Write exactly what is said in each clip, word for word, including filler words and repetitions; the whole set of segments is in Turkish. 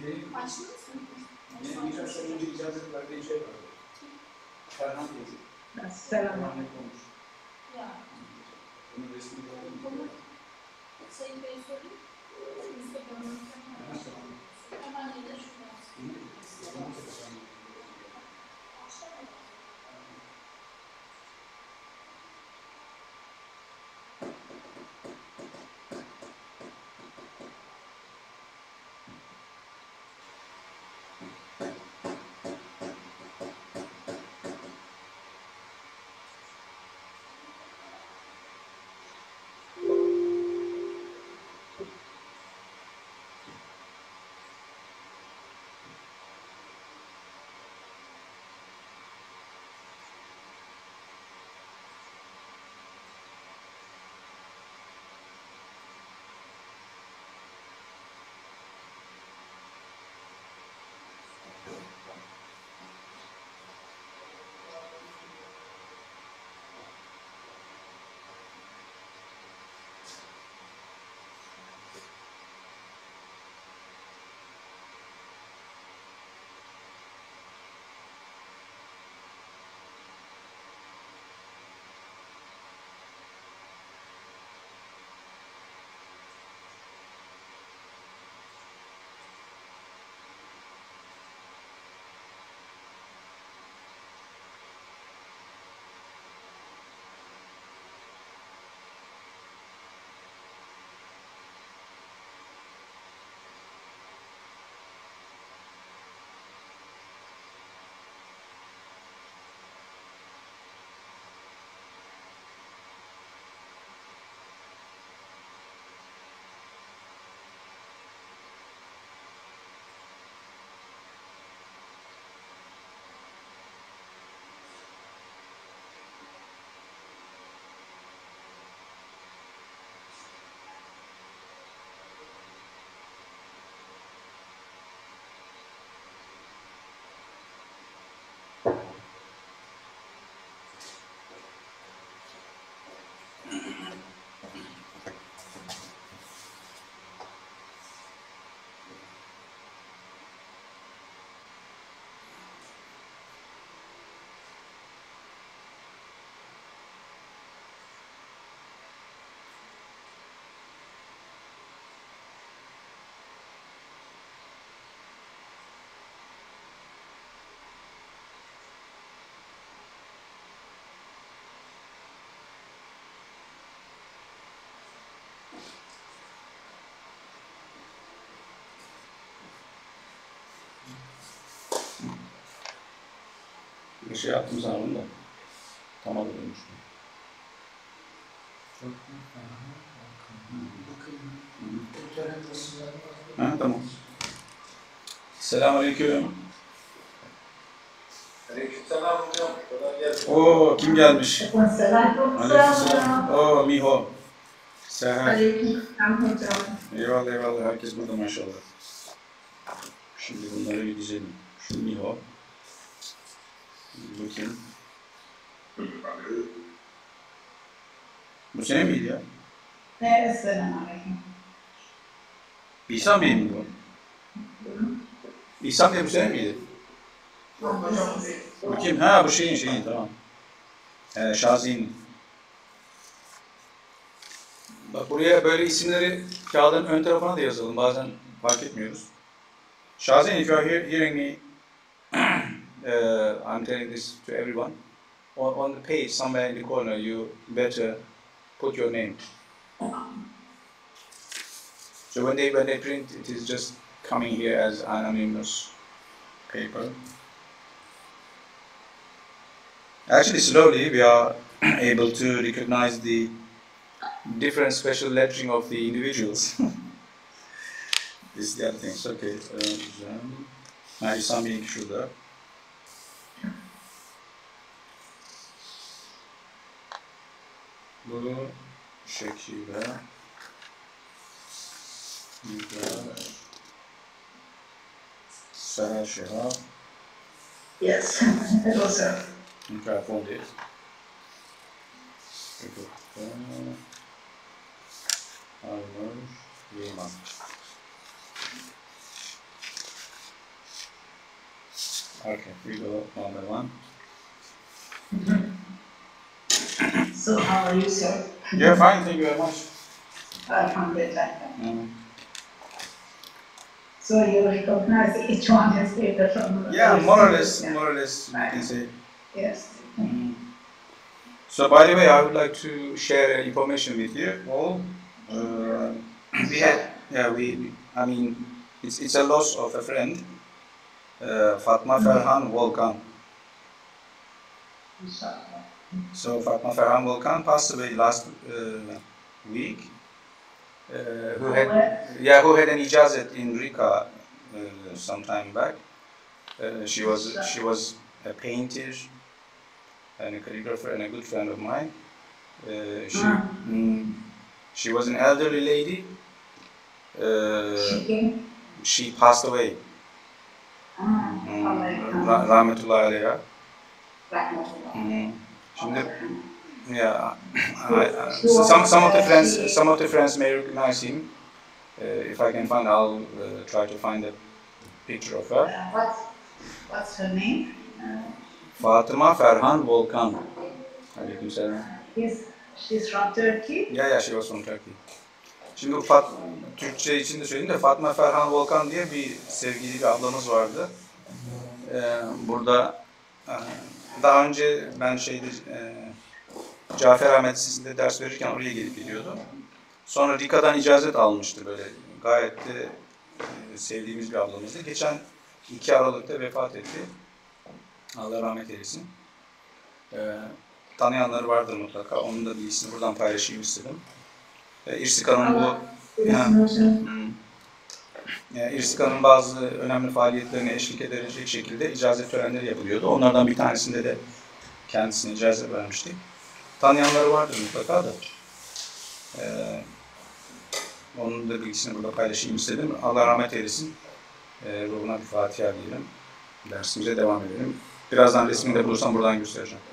Açtınız mı? Benim birkaç sene önce icazet verdiği şey vardı. Ferhan teyze. Selam. Rahmetli olmuş. Ya. Onun resmini gördüm mü? Sayın Bey sorayım. Instagram'dan hemen gelir şuradan. Bir şey yaptım sana onu da. Tam alıyormuş. Ha, tamam. Selamünaleyküm. Aleykümselam hocam. Kolay gelsin. Oo, kim gelmiş? Selam. Aleykümselam. Oo, Miho. Seher. Aleykümselam hocam. Eyvallah eyvallah. Herkes burada maşallah. Şimdi bunları bir dizelim. Şu Miho. Bakayım. Bu sene miydi ya? Evet, selamünaleyküm. İhsan Bey mi bu? İhsan Bey bu sene miydi? Bakayım. Ha, bu şeyin şeyin tamam. Ee, Şazi'nin. Bak buraya böyle isimleri kağıdın ön tarafına da yazalım. Bazen fark etmiyoruz. Shazin, if you are hear, hearing me, uh, I'm telling this to everyone. On, on the page, somewhere in the corner, you better put your name. So when they when they print, it is just coming here as anonymous paper. Actually, slowly we are able to recognize the different special lettering of the individuals. This is the other thing. Okay. Ha, İhsan Bey'inki şurada. Bu şekilde. Güzel. Seher Şehab. Yes, hello sir. Okay, I found it. Aynen. Yeman. Okay, we go one by one. So how are you, sir? Yeah, fine, thank you very much. Alhamdulillah. Mm. So you recognize each one is paper from the Yeah, other more or side. less, Yeah. more or less, we can say. Yes. Mm. So, by the way, I would like to share information with you all. Uh, we had, yeah, we, we- I mean, it's, it's a loss of a friend, uh, Fatma Ferhan Volkan. Inshallah. So, Fatma Ferhan Volkan passed away last uh, week. Uh, who had, yeah, who had an ijazat in Rika uh, some time back. Uh, she was she was a painter and a calligrapher and a good friend of mine. Uh, she mm, she was an elderly lady. Uh, She came. she passed away. Ah, Mm, Allah Ra- Rahmetullahi aleyha. Rahmatullah. Mm. Şimdi, yeah, I, I, so some some of the friends some of the friends may recognize him. Uh, if I can find, I'll uh, try to find a picture of her. Uh, what's, what's her name? Uh, Fatıma Ferhan Volkan. Aleykümselam. He's, she's from Turkey. Yeah, yeah, she was from Turkey. Şimdi Fat, Türkçe için de söyleyeyim de Fatma Ferhan Volkan diye bir sevgili bir ablamız vardı. Ee, burada e, daha önce ben şeyde e, Cafer Ahmet Lisesi'nde ders verirken oraya gelip gidiyordum. Sonra Rika'dan icazet almıştı böyle. Gayet de e, sevdiğimiz bir ablamızdı. Geçen iki Aralık'ta vefat etti. Allah rahmet eylesin. Ee, tanıyanları vardır mutlaka. Onun da bilgisini buradan paylaşayım istedim. Ee, İrsika'nın bu yani, hmm, yani İrsika'nın bazı önemli faaliyetlerine eşlik edilecek şekilde icazet törenleri yapılıyordu. Onlardan bir tanesinde de kendisine icazet vermiştik. Tanıyanları vardır mutlaka da. Ee, onun da bilgisini burada paylaşayım istedim. Allah rahmet eylesin. Ee, ruhuna bir Fatiha diyelim. Dersimize devam edelim. Birazdan resmini de bulursam buradan göstereceğim.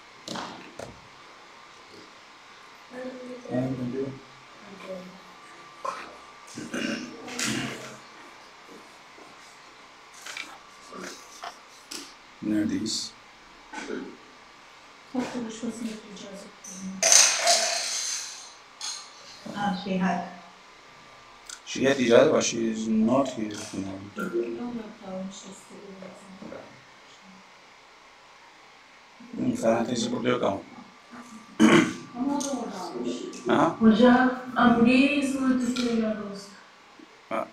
Neredeyiz? Toplu buluşmasını yapacağız. Ah, she had. She had icazet but she is not here. Yol yapalım işte. Hmm, Ferhan teyze burada yok ama. Ama o da oradaymış. Aha. Hocam, I'm mesmo desligado. Ha.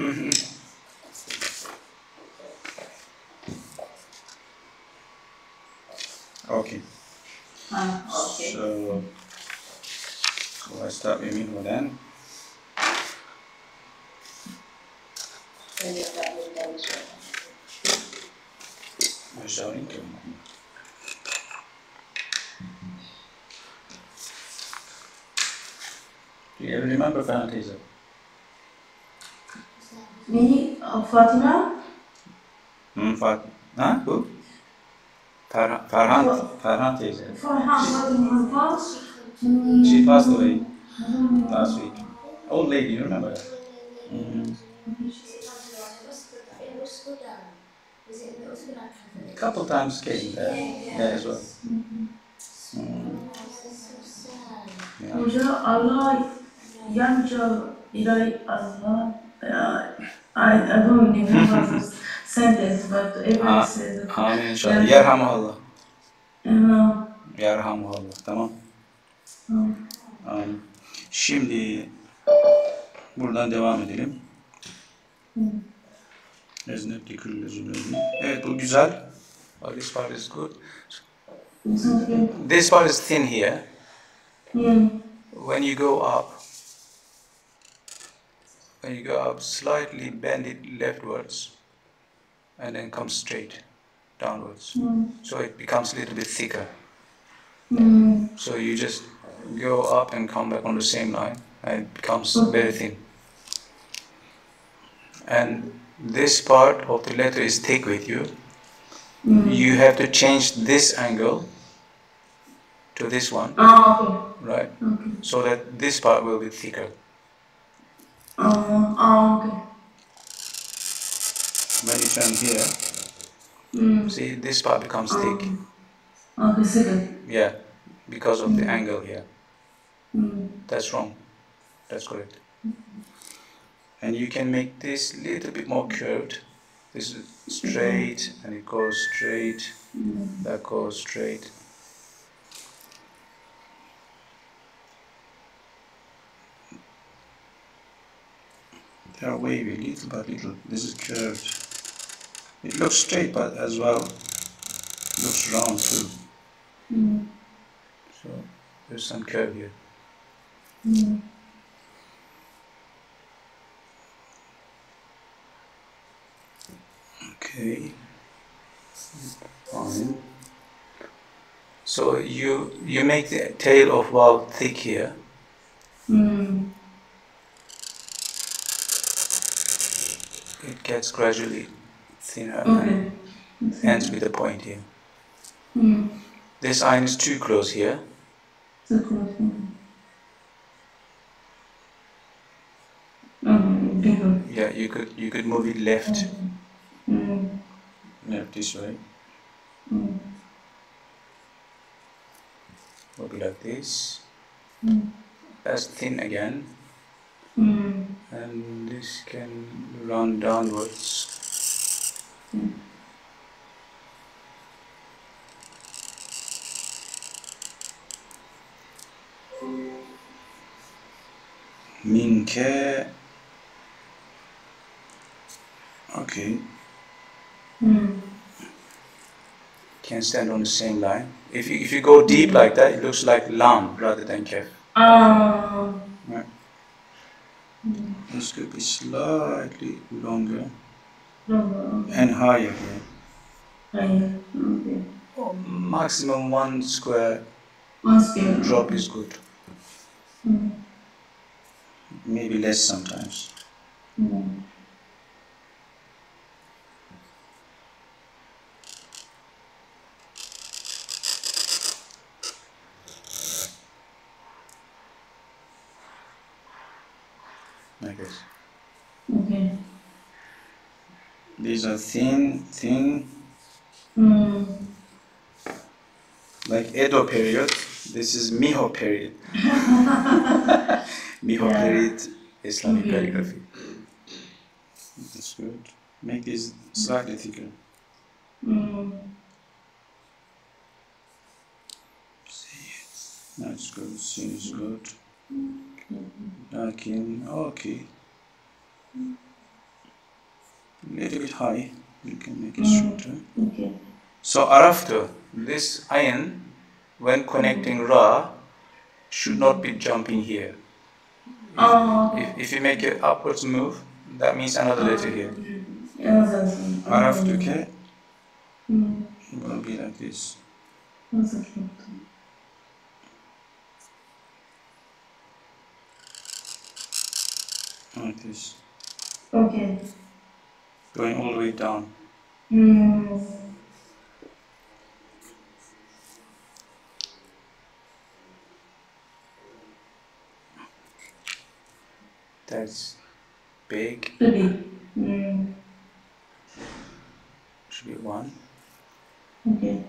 Okay. Ah, okay. So, so I start with me then. I'm showing you. Do you ever remember Ferhan teyze? Me, uh, Fatima? Hmm, Fat. Huh? Who? Ferhan, Ferhan, Ferhan teyze. Farhan Fatima. She passed away last week. Old lady, you remember that? Mm. A couple times came there, there as well. Mm. Yeah. Hoca, Allah yanca ilay Allah. Uh, I, I don't remember the sentence, but everyone Ah, says it. Amin inşallah. Yerhamuhallah. Uh, Yerhamuhallah. Tamam. um, Amin. Şimdi buradan devam edelim. Eznepli kırılızı. Evet, bu güzel. Oh, this part is good. something. This part is thin here. Yeah. When you go up, when you go up, slightly bend it leftwards and then come straight downwards. Mm. So it becomes a little bit thicker. Mm. So you just go up and come back on the same line and it becomes very thin. And this part of the letter is thick with you. Mm. You have to change this angle to this one, Ah, okay. right? Okay. So that this part will be thicker. Uh, ah, okay. When you turn here, Mm. See, this part becomes thick. Okay, second. Yeah, because of the angle here. Mm. That's wrong. That's correct. And you can make this a little bit more curved. This is straight, and it goes straight. That goes straight. They are wavy, little by little. This is curved. It looks straight, but as well looks round too. Mm. So there's some curve here. Mm. Okay. Fine. So you you make the tail of wow thick here. Mm. It gets gradually thinner Okay. and ends with a point here. Mm. This iron is too close here. So close. Mm. Mm. Bigger. Yeah, you could you could move it left. Mm. Left this way. Mm. Maybe like this. Mm. That's thin again. Mm. And this can run downwards. Mm. Minke. Okay. Mm. Can stand on the same line. If you if you go deep like that, it looks like lam rather than kef. Ah. Right. Mm. This could be slightly longer Longer. and higher here. Higher. Okay. Maximum one square One scale. drop is good. Mm. Maybe less sometimes. Mm. Like this. Okay. These are thin, thin, Mm. like Edo period. This is Miho period. Miho Yeah. period Islamic Okay. calligraphy. That's good. Make these slightly thicker. Mm. That's good. Sin is good. Lakin, okay. A little bit high. You can make it Mm. shorter. Okay. So arafta, this iron, when connecting ra, should not be jumping here. If, Oh. if, if you make an upwards move, that means another letter here. Yeah, that's it. Araftu ke Mm. will be like this. That's it. Like this. Okay. Going all the way down. Mm. That's big. Baby. Mm. Should be one. Okay.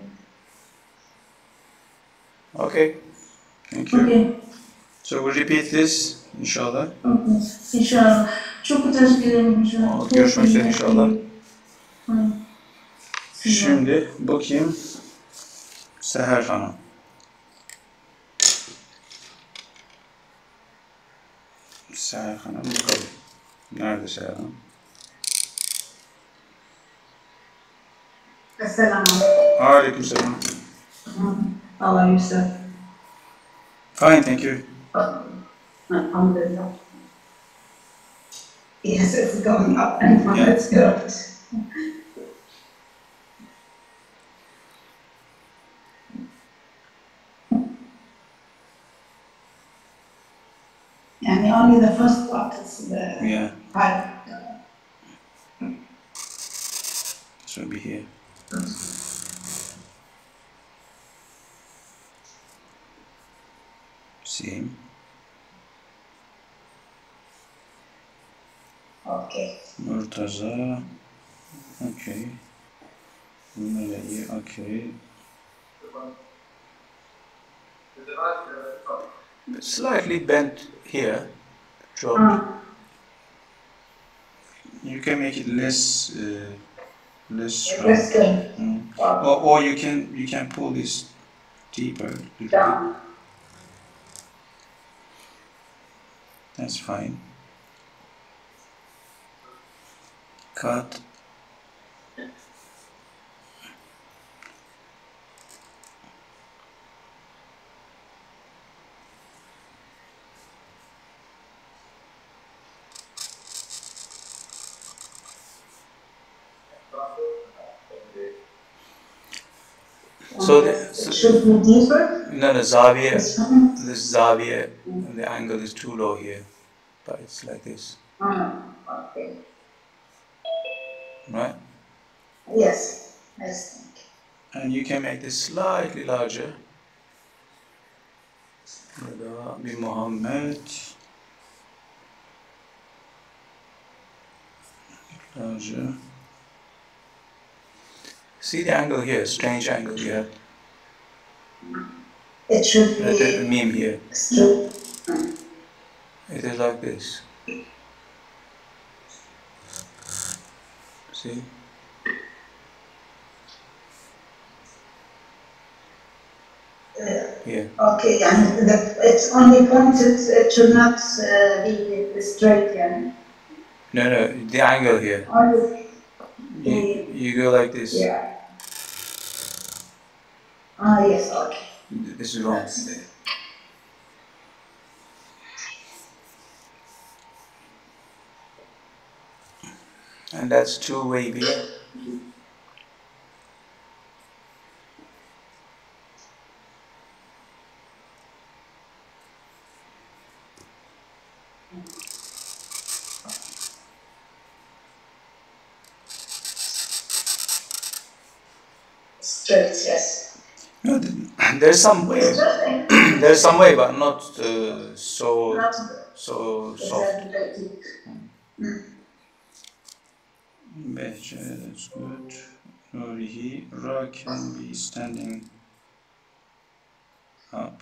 Okay. Thank you. Okay. So we'll repeat this, inshallah. Okay. İnşallah. Çok teşekkür ederim inşallah. Aa, görüşmek üzere inşallah. Aynen. Şimdi bakayım. Seher Hanım. Seher Hanım bakalım. Nerede Seher Hanım? Assalamu alaikum. Aleykümselam. How are you, sir? Fine, thank you. Alhamdulillah. Yes, it's going up and down. Yeah. It's good. And only the first part is the Yeah, high. this will be here. Same. Okay. Murtaza. Okay. Okay. Slightly bent here. Drop. Ah, You can make it less, uh, less round. less than. Mm. Okay. Or, or you can you can pull this deeper. a little bit. Down. That's fine. Cut. So, the, It so should be deeper. no, the Zaviya, This one. this Zaviya, the angle is too low here, but it's like this, Ah, okay. right? Yes, I think. And you can make this slightly larger. Rida bin Muhammad. Larger. See the angle here, strange angle here. It should The, the be meme here. straight. It is like this. See? Here. Okay, and the, it's only pointed, it should not uh, be straight, yeah. No, no, the angle here. Only, You, you go like this. yeah. Ah, yes, okay. This is wrong. And that's too wavy. Straight, yes. No, th- there's some way. Straight, There's some way, but not uh, so not so soft. exactly. Behçe, that's good. Nurihi, Ra can be standing up.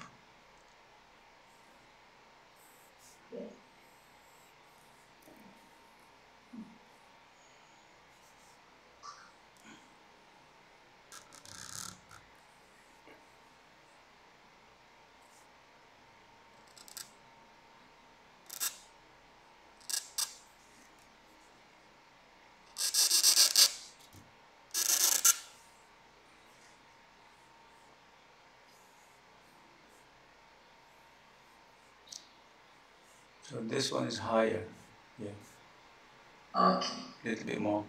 So this one is higher. Yeah, Okay. a little bit more.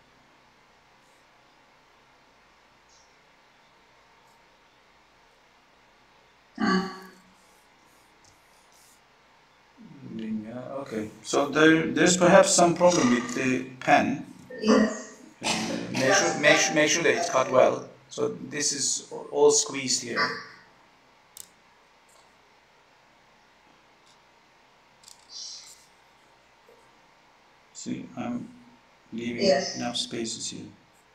Yeah, okay. So there, there's perhaps some problem with the pen. Yes. Make sure, make, sure- make sure that it's cut well. So this is all squeezed here. See, I'm leaving Yes. enough spaces here.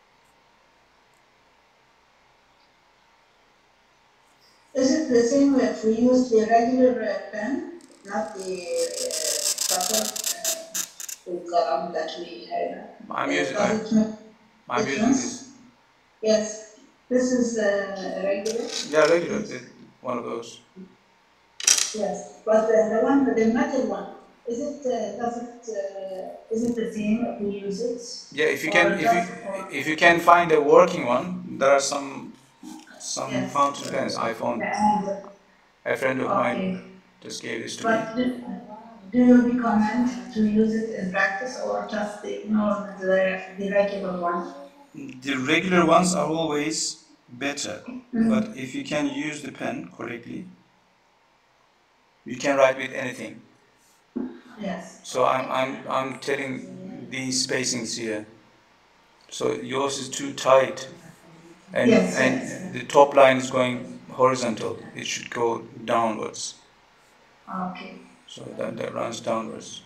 Is it the same if we use the regular uh, pen, not the uh, proper uh, karam that we have? I'm using, Does I'm, it make I'm using difference? this. Yes, this is uh, regular. Yeah, regular, the- one of those. Yes, but uh, the one, the metal one, is it, uh, does it, uh, is it the same if we use it? Yeah, if you Or can, if just you, for- if you can find a working one, there are some, some Yes. fountain pens. I found And, a friend of mine okay, just gave this to me. but do, do you recommend to use it in practice or just ignore the, the regular one? The regular ones are always better, but if you can use the pen correctly, you can write with anything. Yes, So I'm, I'm, I'm telling these spacings here. So yours is too tight, and, Yes, and yes. the top line is going horizontal. It should go downwards. okay, So that, that runs downwards.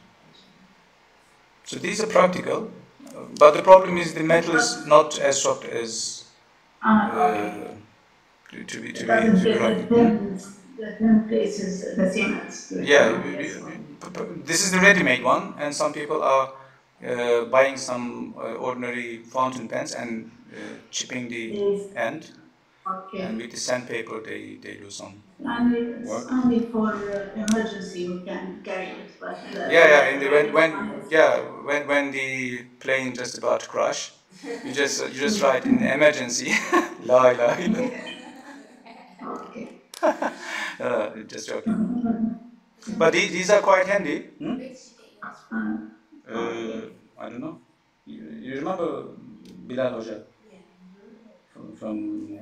So these are practical, uh, but the problem is the metal is not as soft as Ah, uh, okay. to, to be to It be doesn't to be fit the right. pen, the pen place is the same as the Yeah, previous one. p- p- this is the ready-made one, and some people are uh, buying some uh, ordinary fountain pens and uh, chipping the Yes, end, and okay. with the sandpaper they, they do some And it's work. only for uh, emergency we can carry it, but the, Yeah, yeah. In the the when regular when one is. yeah when when the plane just about to crash, you just you just write in emergency. La ilaha illallah. Okay. Uh, just joking. But these, these are quite handy. Hmm? Uh, Uh, I don't know. You, you remember Bilal Hoja from, from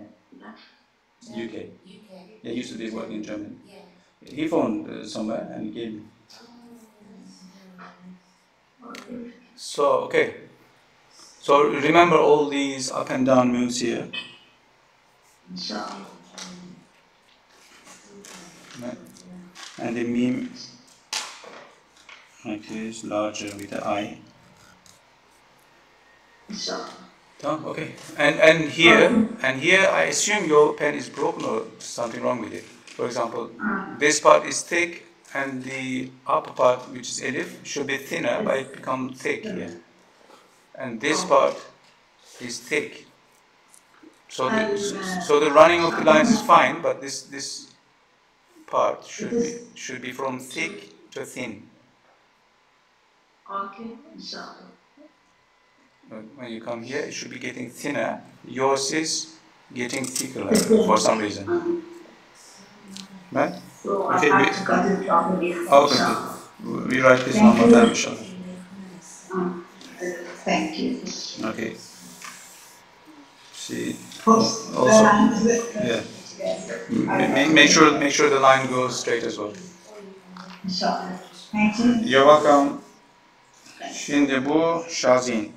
U K? He used to be working in Germany. He phoned uh, somewhere and he gave me. okay. So, okay. So remember all these up and down moves here. Inshallah. And the meme like this, larger with the eye. Inshallah. Oh, okay. And and here and here I assume your pen is broken or something wrong with it. For example, this part is thick and the upper part, which is elif, should be thinner, but it becomes thick here. And this part is thick. So the, so the running of the lines is fine, but this this part should be should be from thick to thin. Okay, inshallah. When you come here, it should be getting thinner. Yours is getting thicker for some reason. Right? So Okay, I we, have to cut it properly. okay, Inshallah. we write this one more time, inshallah. Um, thank you. Okay. See, Post the also, lines. yeah. Make, make sure make sure the line goes straight as well. Inshallah. Thank you. You're welcome. Şimdi bu Şazin.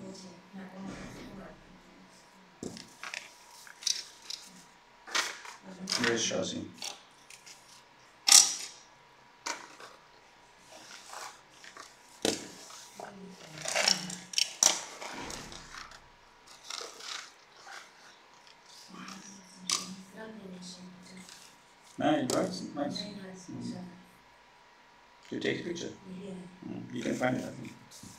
Where's Shazin? Nice, nice, nice. Mm. You take a picture? Mm. You can find it, I think.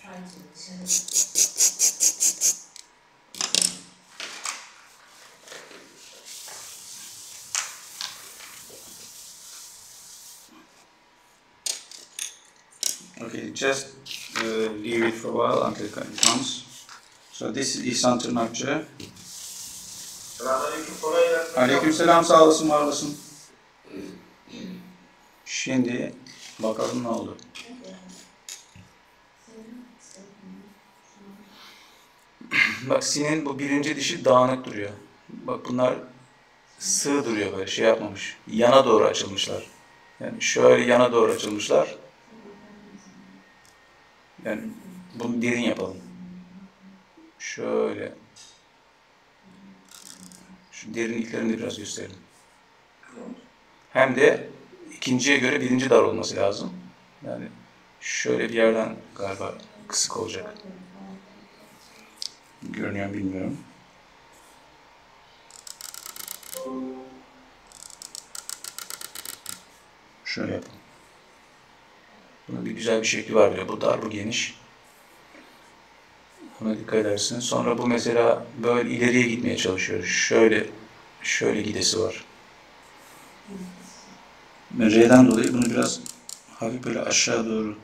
Okay, just uh, leave it for a while until it comes. So this is İhsan Tırnakçı. Selamünaleyküm, kolay gelsin. Aleykümselam, sağ olasın, var olasın. Şimdi bakalım ne oldu. Bak Sin'in bu birinci dişi dağınık duruyor. Bak bunlar sığ duruyor, böyle şey yapmamış. Yana doğru açılmışlar. Yani şöyle yana doğru açılmışlar. Yani bunu derin yapalım. Şöyle. Şu derinliklerini de biraz gösterelim. Hem de ikinciye göre birinci dar olması lazım. Yani şöyle bir yerden galiba kısık olacak. Görünüyor mu bilmiyorum. Şöyle yapalım. Bunun bir güzel bir şekli var böyle. Bu dar, bu geniş. Buna dikkat edersiniz. Sonra bu mesela böyle ileriye gitmeye çalışıyor. Şöyle, şöyle gidesi var. R'den dolayı bunu biraz hafif böyle aşağı doğru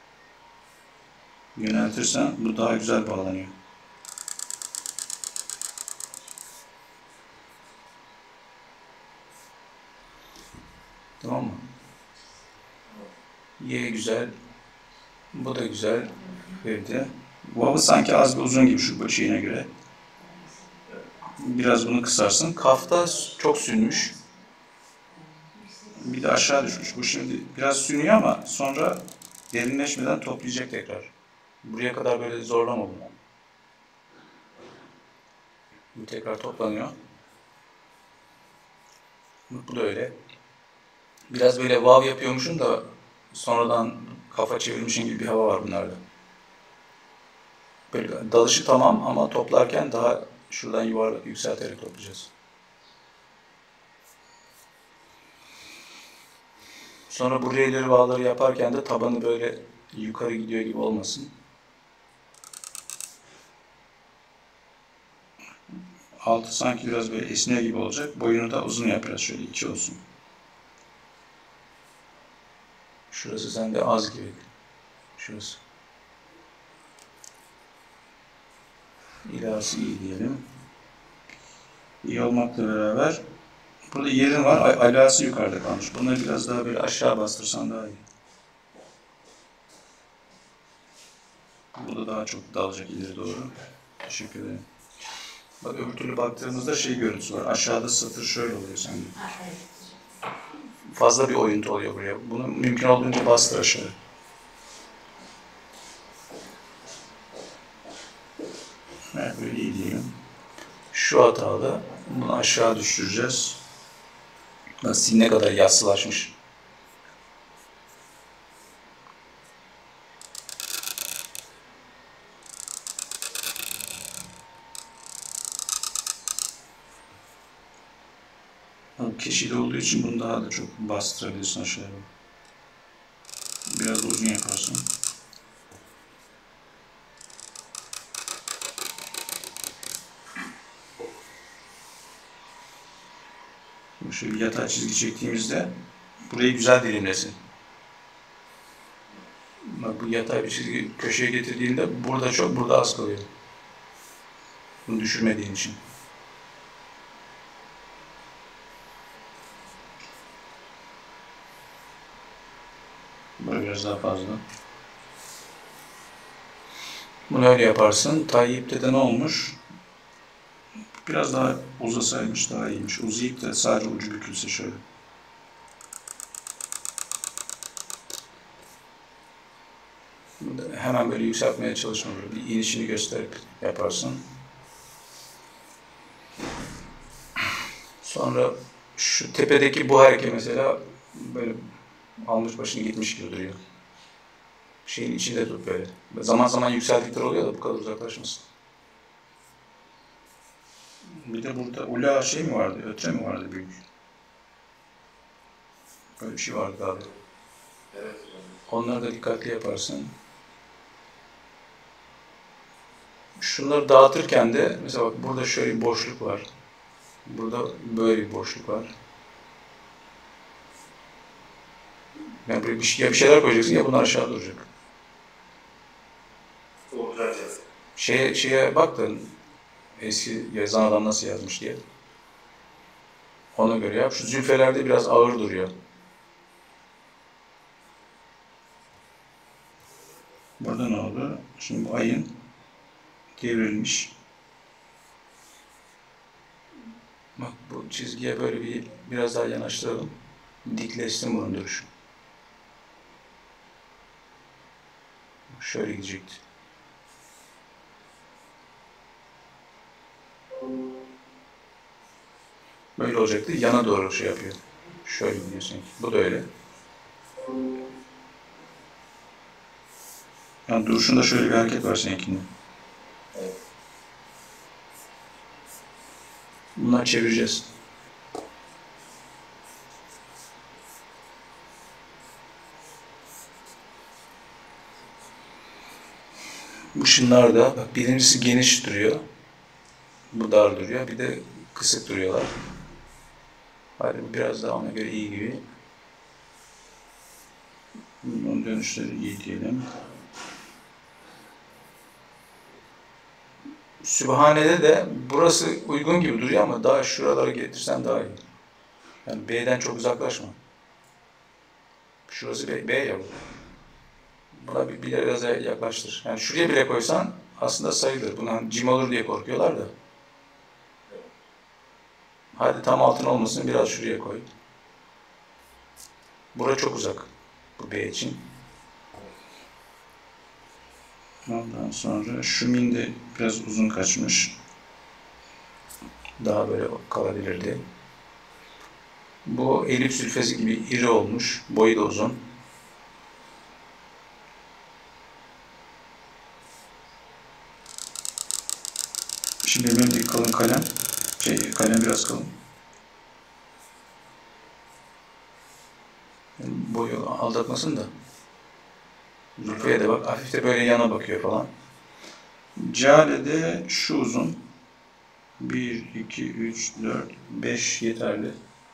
yöneltirsen bu daha güzel bağlanıyor. Tamam mı? Y güzel. Bu da güzel. Verdi. Vav'ı sanki az bir uzun gibi şu şeyine göre. Biraz bunu kısarsın. Kafta çok sünmüş. Bir de aşağı düşmüş. Bu şimdi biraz sünüyor ama sonra derinleşmeden toplayacak tekrar. Buraya kadar böyle zorlama bunu. Bu tekrar toplanıyor. Bu da öyle. Biraz böyle vav yapıyormuşum da sonradan kafa çevirmişim gibi bir hava var bunlarda. Böyle dalışı tamam ama toplarken daha şuradan yuvarlak yükselterek toplayacağız. Sonra bu r'leri bağları yaparken de tabanı böyle yukarı gidiyor gibi olmasın. Altı sanki biraz böyle esniyor gibi olacak. Boyunu da uzun yap biraz, şöyle iki olsun. Şurası sende az gibi. Şurası. İlası iyi diyelim. İyi olmakla beraber burada yerin var, alası yukarıda kalmış. Bunları biraz daha böyle aşağı bastırsan daha iyi. Burada daha çok dalacak ileri doğru. Teşekkür ederim. Bak öbür türlü baktığımızda şey görüntüsü var. Aşağıda satır şöyle oluyor sende. Fazla bir oyuntu oluyor buraya. Bunu mümkün olduğunca bastır aşağı. Evet, böyle iyi diyelim. Şu hatada bunu aşağı düşüreceğiz. Nasıl, ne kadar yassılaşmış. Keşili olduğu için bunu daha da çok bastırabilirsin aşağıya. Biraz uzun yaparsın. Şöyle bir yatay çizgi çektiğimizde burayı güzel dilimlesin. Bak bu yatay bir çizgi köşeye getirdiğinde burada çok, burada az kalıyor. Bunu düşürmediğin için. Böyle biraz daha fazla. Bunu öyle yaparsın. Tayyip'te de ne olmuş? Biraz daha uzasaymış daha iyiymiş. Uzayıp da sadece ucu bükülse şöyle. Hemen böyle yükseltmeye çalışma. Bir inişini gösterip yaparsın. Sonra şu tepedeki bu hareket mesela böyle almış başını gitmiş gibi duruyor. Şeyin içinde tut böyle. Zaman zaman yükseldikleri oluyor da bu kadar uzaklaşmasın. Bir de burada ula şey mi vardı, ötre mi vardı büyük? Böyle bir şey vardı galiba. Evet hocam. Onları da dikkatli yaparsın. Şunları dağıtırken de mesela bak burada şöyle bir boşluk var. Burada böyle bir boşluk var. Yani böyle bir şey, ya bir şeyler koyacaksın ya bunlar aşağı duracak. Olacak. Şeye, şeye bak da eski yazan adam nasıl yazmış diye. Ona göre yap. Şu zülfelerde biraz ağır duruyor. Burada ne oldu? Şimdi bu ayın devrilmiş. Bak bu çizgiye böyle bir biraz daha yanaştıralım. Dikleşsin bunun duruşu. Şöyle gidecekti. Böyle olacaktı. Yana doğru şey yapıyor. Şöyle gidiyor sanki. Bu da öyle. Yani duruşunda şöyle bir hareket var seninkinde. Bunları çevireceğiz. Bu şunlar da bak birincisi geniş duruyor. Bu dar duruyor. Bir de kısık duruyorlar. Hadi bu biraz daha ona göre iyi gibi. Bunun dönüşleri iyi diyelim. Sübhane'de de burası uygun gibi duruyor ama daha şuralara getirsen daha iyi. Yani B'den çok uzaklaşma. Şurası B, B ya bu. Buna bir, bir biraz yaklaştır. Yani şuraya bile koysan aslında sayılır. Buna cim olur diye korkuyorlar da. Hadi tam altın olmasın, biraz şuraya koy. Burası çok uzak. Bu B için. Ondan sonra şu min de biraz uzun kaçmış. Daha böyle kalabilirdi. Bu elif zülfesi gibi iri olmuş. Boyu da uzun. Şimdi elimdeki kalın kalem, şey kalem biraz kalın. boyu aldatmasın da. Zülfiye de bak, hafif de böyle yana bakıyor falan. Cale şu uzun. bir, iki, üç, dört, beş yeterli.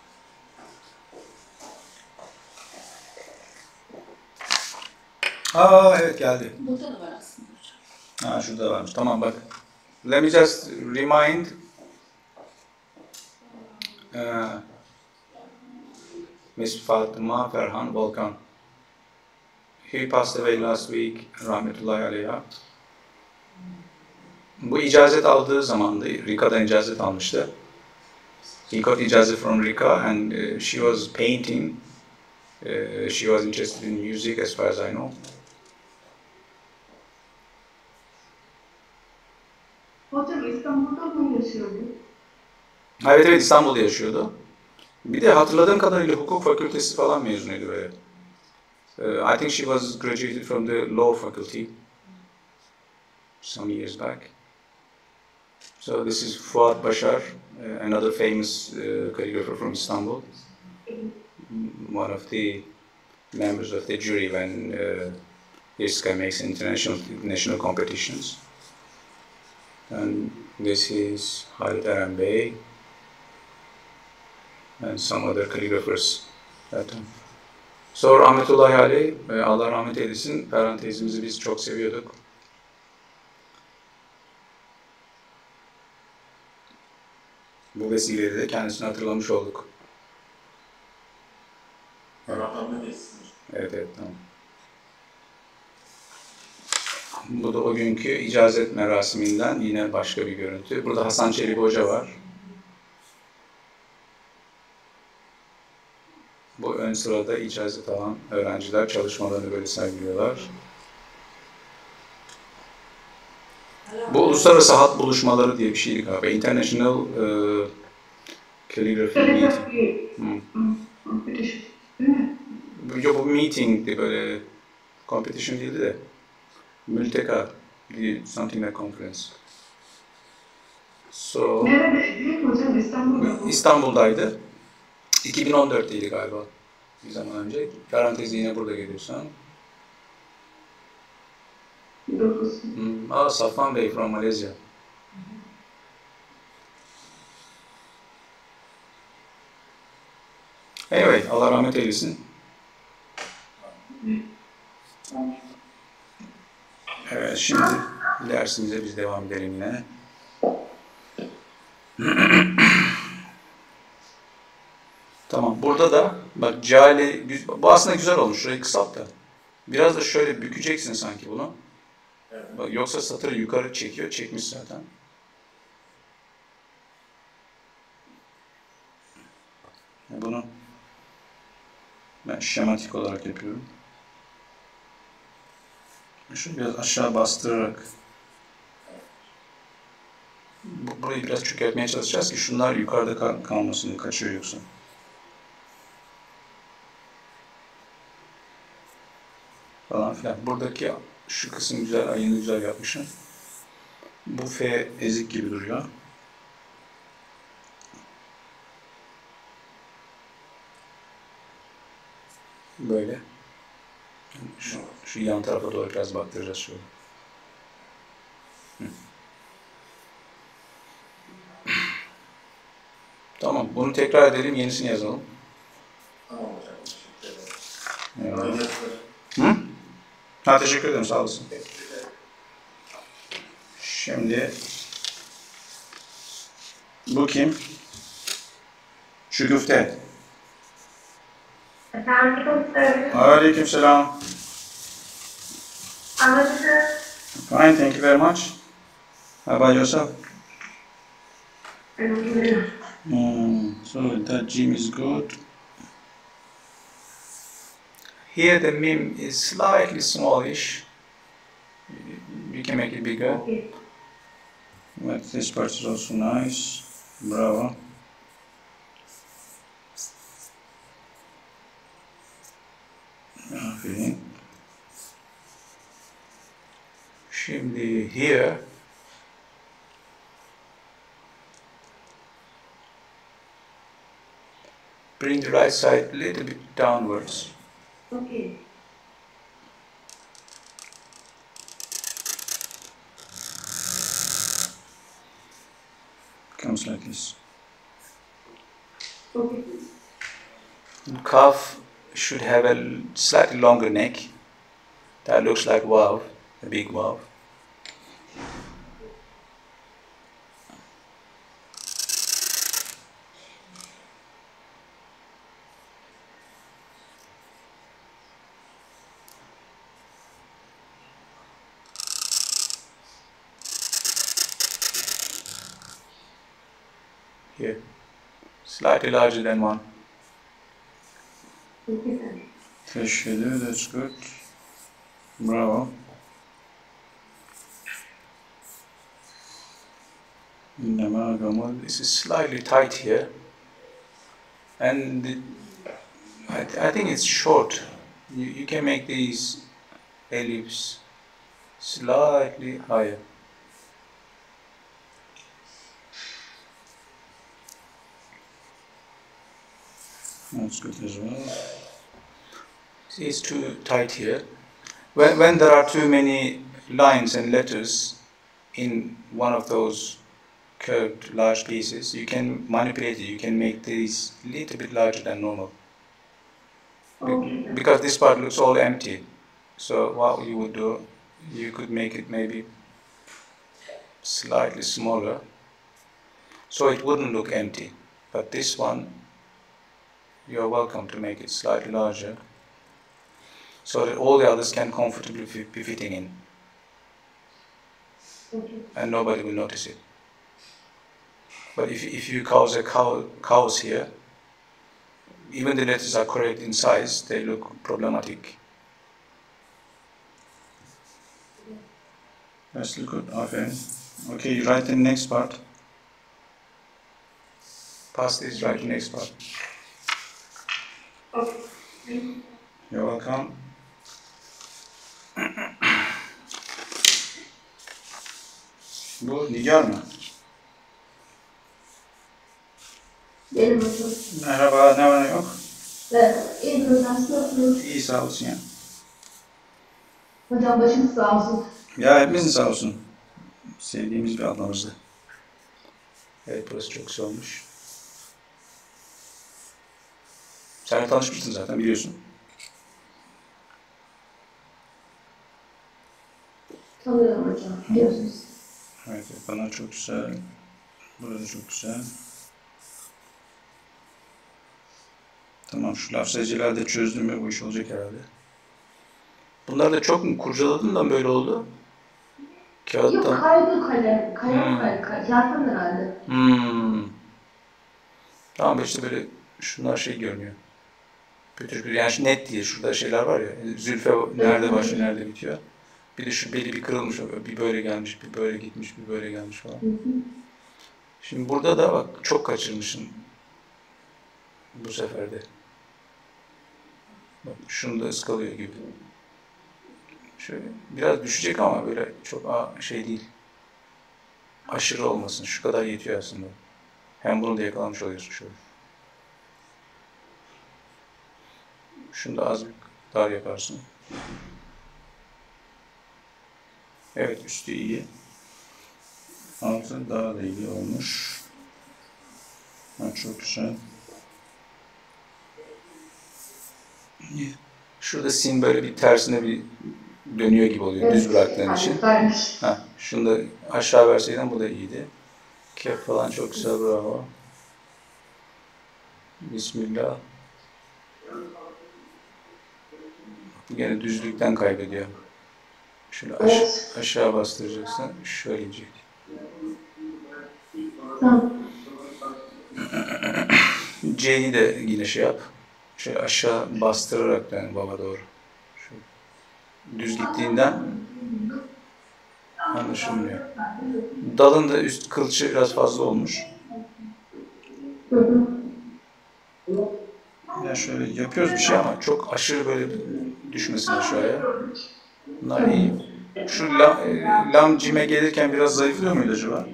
Aa evet geldi. Burada da var aslında hocam. Ha şurada varmış. Tamam bak. Let me just remind uh, Miss Fatıma Ferhan Volkan. He passed away last week. Rahmetullahi aleyha. Bu icazet aldığı zamandı. Rica'dan icazet almıştı. He got icazet from Rica and uh, she was painting. Uh, she was interested in music as far as I know. Hocam İstanbul'da mı yaşıyordu? Evet evet İstanbul'da yaşıyordu. Bir de hatırladığım kadarıyla hukuk fakültesi falan mezunuydu böyle. Uh, I think she was graduated from the law faculty some years back. So this is Fuat Bashar, uh, another famous uh, calligrapher from Istanbul. One of the members of the jury when uh, this guy makes international national competitions. And this is Halit Eren Bey and some other calligraphers that time. So rahmetullahi aleyh, Allah rahmet eylesin. Ferhan teyzemizi biz çok seviyorduk. Bu vesileyle de kendisini hatırlamış olduk. Allah rahmet eylesin. Evet evet tamam. Bu da o günkü icazet merasiminden yine başka bir görüntü. Burada Hasan Çelebi Hoca var. Bu ön sırada icazet alan öğrenciler çalışmalarını böyle sergiliyorlar. Bu uluslararası hat buluşmaları diye bir şeydi galiba. International uh, Calligraphy Meeting. Hmm. Competition. Değil mi? Yok bu meetingdi böyle. Competition değildi de. Mülteka. Something like conference. So, Neredeydi hocam? İstanbul'da mı? İstanbul'daydı. iki bin on dörtteydi galiba. Bir zaman önce. Parantezi yine burada geliyorsan. dokuz. Hmm. Aa, Safvan Bey from Malezya. Anyway, Allah rahmet eylesin. Evet, şimdi dersimize biz devam edelim yine. Tamam, burada da bak cale, bu aslında güzel olmuş, şurayı kısalt da. Biraz da şöyle bükeceksin sanki bunu. Bak, yoksa satırı yukarı çekiyor, çekmiş zaten. Bunu ben şematik olarak yapıyorum. Şunu biraz aşağı bastırarak burayı biraz çökertmeye çalışacağız ki şunlar yukarıda kal kalmasın, kaçıyor yoksa. Falan filan. Buradaki şu kısım güzel, ayını güzel yapmışım. Bu F ezik gibi duruyor. Böyle. Şu, şu yan tarafa doğru biraz baktıracağız şöyle. Hı. Tamam, bunu tekrar edelim, yenisini yazalım. Tamam hocam. Teşekkür ederim. Evet. Hı? Ha, teşekkür ederim, sağ olasın. Şimdi bu kim? Şügüfte. Efendim, Aleykümselam. anladım. Fine, thank you very much. How about yourself? Hmm, so that gym is good. Here the mim is slightly smallish. We can make it bigger. But this part is also nice. Bravo. Aferin. Şimdi here bring the right side a little bit downwards. Okay. Comes like this. Okay. Calf should have a slightly longer neck. That looks like wow, a big wow. Here, slightly larger than one. Okay, sir. Teşekkür, that's good. Bravo. This is slightly tight here, and the, I, th- I think it's short. You, you can make these ellipse slightly higher. That's good as well. See, it's too tight here. When, when there are too many lines and letters in one of those curved large pieces, you can manipulate it. You can make these a little bit larger than normal. Be- because this part looks all empty. So what you would do, you could make it maybe slightly smaller, so it wouldn't look empty. But this one, you're welcome to make it slightly larger, so that all the others can comfortably fi- be fitting in, Okay. and nobody will notice it. But if, if you cause a cow, cows here, even the letters are correct in size, they look problematic. That's good, okay. Okay, you write the next part. Pass this, write the next part. Okay. You're welcome. Bu Nigar mı? Benim hocam. Merhaba, ne var ne yok? Evet, iyi hocam, nasılsınız? İyi, sağ olsun ya. Hocam başınız sağ olsun. Ya hepimizin sağ olsun. Sevdiğimiz bir ablamızdı. Evet, burası çok güzel olmuş. Seninle tanışmıştın zaten, biliyorsun. Tanıyorum hocam, biliyorsunuz. Evet, bana çok güzel. Burada çok güzel. Tamam, şu lafzacıları da çözdüm mü bu iş olacak herhalde. Bunları da çok mu kurcaladın da böyle oldu? Kağıttan. Yok, kaydı kalem, kalem Hmm. kaydı, kay- kağıttan herhalde. Hmm. Tamam, işte böyle şunlar şey görünüyor. Pütür pütür, yani net değil. Şurada şeyler var ya, zülfe nerede başlıyor, nerede bitiyor. Bir de şu beli bir kırılmış, bir böyle gelmiş, bir böyle gitmiş, bir böyle gelmiş falan. Hı hı. Şimdi burada da bak, çok kaçırmışsın bu sefer de. Bak, şunu da ıskalıyor gibi. Şöyle biraz düşecek ama böyle çok aa, şey değil. Aşırı olmasın, şu kadar yetiyor aslında. Hem bunu da yakalamış oluyorsun şöyle. Şunu da az bir dar yaparsın. Evet, üstü iyi. Altı daha da iyi olmuş. Ha, çok güzel. Şurada sim böyle bir tersine bir dönüyor gibi oluyor, düz bıraktığın için. Harikaymış. Ha, şunu da aşağı verseydin bu da iyiydi. Kep falan çok güzel, bravo. Bismillah. Bu gene düzlükten kaybediyor. Şöyle aş- Evet. aşağı bastıracaksın, şöyle inecek. Tamam. C'yi de yine şey yap. Şöyle aşağı bastırarak yani baba doğru. Şöyle. Düz gittiğinden anlaşılmıyor. Dalın da üst kılçı biraz fazla olmuş. Hı hı. Ya şöyle yapıyoruz bir şey ama çok aşırı böyle düşmesin aşağıya. Bunlar iyi. Şu lam, e, lam cime gelirken biraz zayıflıyor muydu acaba?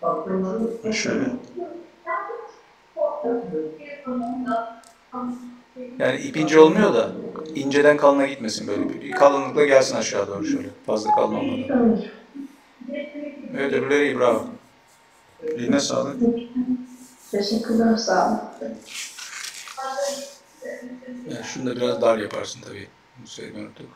Şöyle. Yani ip ince olmuyor da inceden kalına gitmesin böyle. Bir kalınlıkla gelsin aşağı doğru şöyle. Fazla kalın olmadan. Tamam. Evet öbürleri iyi bravo. Eline sağlık. Teşekkürler, sağ olun. Yani şunu da biraz dar yaparsın tabii. Bunu söylemeyi unuttuk.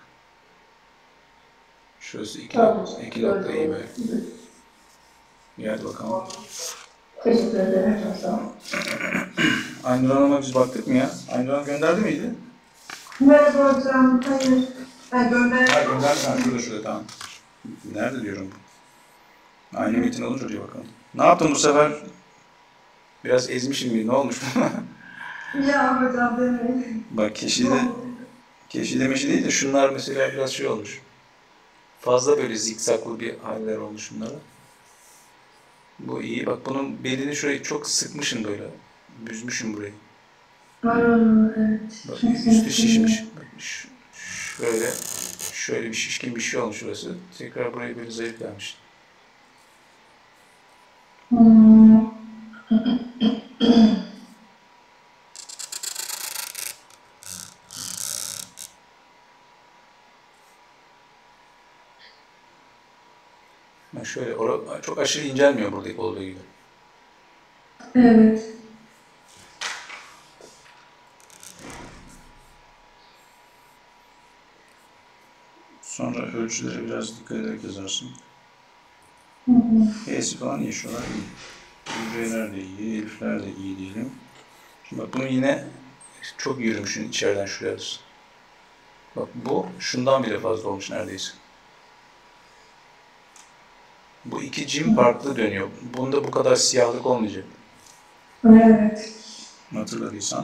Şurası iki, Tamam. iki nokta iyi böyle. Bir hadi bakalım. Teşekkür ederim, çok sağ olun. Aynur Hanım'a biz baktık mı ya? Aynur Hanım gönderdi miydi? Merhaba hocam, hayır. Ben gönderdim. Ha gönderdi. Ha şurada şurada tamam. Nerede diyorum? Aynı metin olunca oraya bakalım. Ne yaptın bu sefer? Biraz ezmişim gibi. Ne olmuş? Ya hocam demeyin. Bak keşide, keşide meşi değil de şunlar mesela biraz şey olmuş. Fazla böyle zikzaklı bir haller olmuş bunlara. Bu iyi. Bak bunun belini şurayı çok sıkmışım böyle. Büzmüşüm burayı. Aa, evet. Bak Çok üstü sevdim. şişmiş. Bak, ş- şöyle, şöyle bir şişkin bir şey olmuş şurası. Tekrar burayı böyle zayıf gelmiş. Hmm. Bak şöyle, ora- çok aşırı incelmiyor buradaki olduğu gibi. Evet. Sonra ölçülere biraz dikkat ederek yazarsın. Hı hı. H'si falan iyi, şuralar iyi. Hücreler de iyi, elifler de iyi diyelim. Şimdi bak bunu yine çok yürümüşsün içeriden şuraya alırız. Bak bu şundan bile fazla olmuş neredeyse. Bu iki cim farklı dönüyor. Bunda bu kadar siyahlık olmayacak. Evet. Hatırladıysan.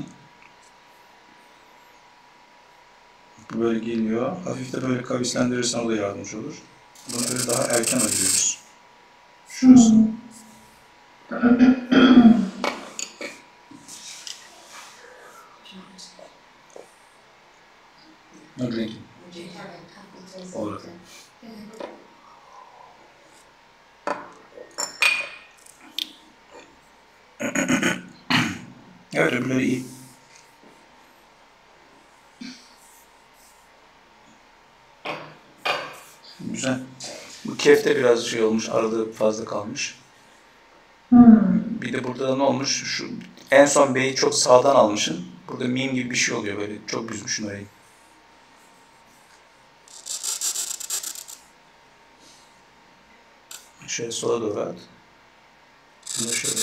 Bu böyle geliyor. Hafif de böyle kavislendirirsen o da yardımcı olur. Bunu böyle daha erken ayırıyoruz. Şurası. Hmm. Ne renk? Olur. Evet, öbürleri iyi. Güzel. Bu kefte biraz şey olmuş, aralığı fazla kalmış. Hmm. Bir de burada da ne olmuş? Şu en son B'yi çok sağdan almışsın. Burada mim gibi bir şey oluyor böyle. Çok büzmüşsün orayı. Şöyle sola doğru at. Bunu şöyle.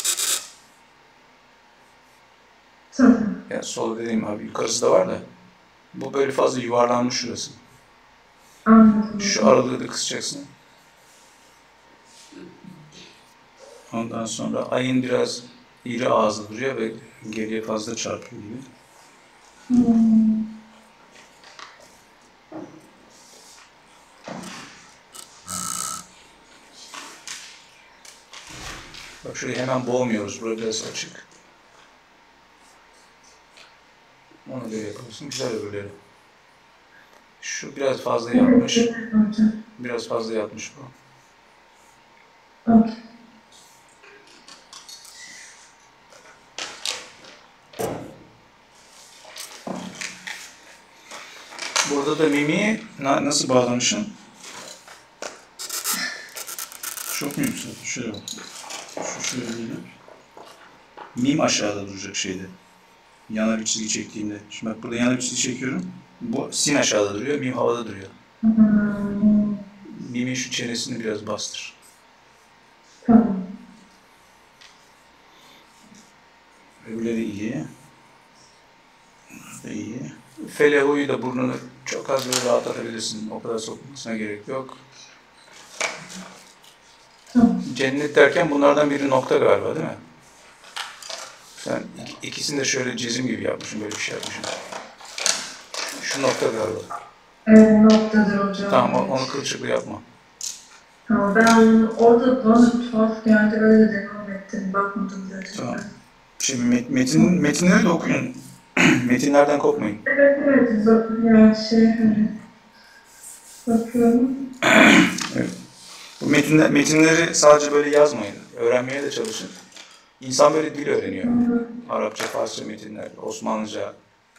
Tamam. Yani sol dediğim abi yukarısı da var da. Bu böyle fazla yuvarlanmış şurası. Anladım. Şu aralığı da kısacaksın. Ondan sonra ayın biraz iri ağızlı duruyor ve geriye fazla çarpıyor gibi. Hmm. Bak şurayı hemen boğmuyoruz. Burası biraz açık. Onu da yapıyorsun. Güzel öbürleri. Şu biraz fazla yapmış. Evet, hocam. Biraz fazla yapmış bu. Okey. Burada da mimi na- nasıl bağlamışım? Çok mu yükseltti? Şöyle bak. Şu şöyle değil. Mim aşağıda duracak şeyde. Yana bir çizgi çektiğimde. Şimdi bak burada yana bir çizgi çekiyorum. Bu sin aşağıda duruyor, mim havada duruyor. Hmm. Mimin şu çenesini biraz bastır. Tamam. Öbürleri iyi. Bunlar da iyi. Felehu'yu da burnunu çok az böyle rahatlatabilirsin. O kadar sokmasına gerek yok. Tamam. Cennet derken bunlardan biri nokta galiba değil mi? Sen ik- ikisini de şöyle cezim gibi yapmışsın, böyle bir şey yapmışsın. Şu nokta galiba. Evet, noktadır hocam. Tamam, o- onu kılçıklı yapma. Tamam, ben orada bana tuhaf geldi, öyle devam ettim. Bakmadım zaten. Tamam. Şimdi met- metin, metinleri de okuyun. Metinlerden kopmayın. Evet, evet. Bak, yani şey, hani... Bakıyorum. Evet. Bu metinler, metinleri sadece böyle yazmayın. Öğrenmeye de çalışın. İnsan böyle dil öğreniyor. Hı hı. Arapça, Farsça metinler, Osmanlıca,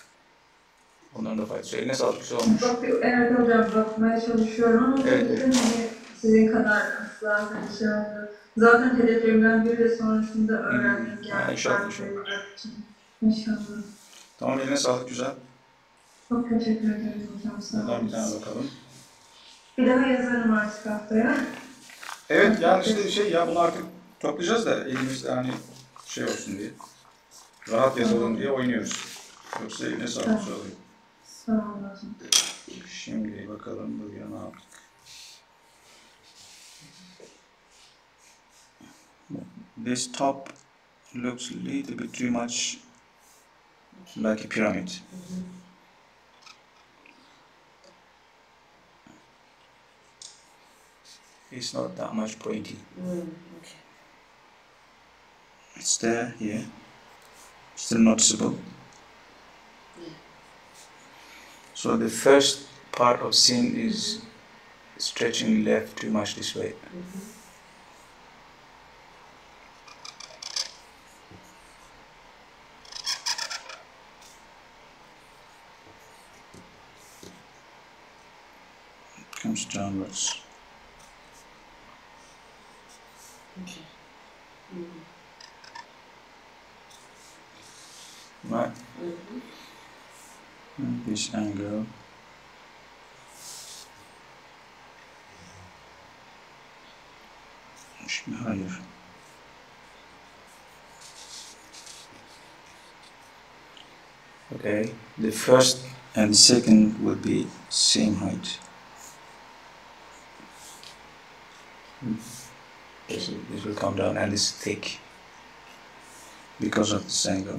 Onların da faydası. Eline sağlık, güzel olmuş. Bak, evet hocam bakmaya çalışıyorum ama Evet. tabii de hani sizin kadar asla hani şey oldu. Zaten hedeflerimden biri de sonrasında öğrenmek Ha, yani inşallah, farklı inşallah. olacak için. İnşallah. Tamam, eline sağlık, güzel. Çok teşekkür ederim hocam, sağ Buradan bir tane olun. bakalım. Bir daha yazarım artık haftaya. Evet, yani işte şey ya, bunu artık toplayacağız da elimizde hani şey olsun diye. Rahat yazalım diye oynuyoruz. Yoksa eline sağlık, Tamam. güzel oluyor. Sağ olun hocam. Şimdi bakalım buraya ne yaptık. This top looks a little bit too much like a pyramid. It's not that much pointy. Mm, okay. It's there, yeah. Still noticeable. Yeah. So the first part of sin is stretching left too much this way. Mm-hmm. It comes downwards. Okay. Mm-hmm. Right? Mm-hmm. And this angle. Şimdi hayır. Okay, the first and the second will be same height. This will, this will come down and it's thick because of this angle.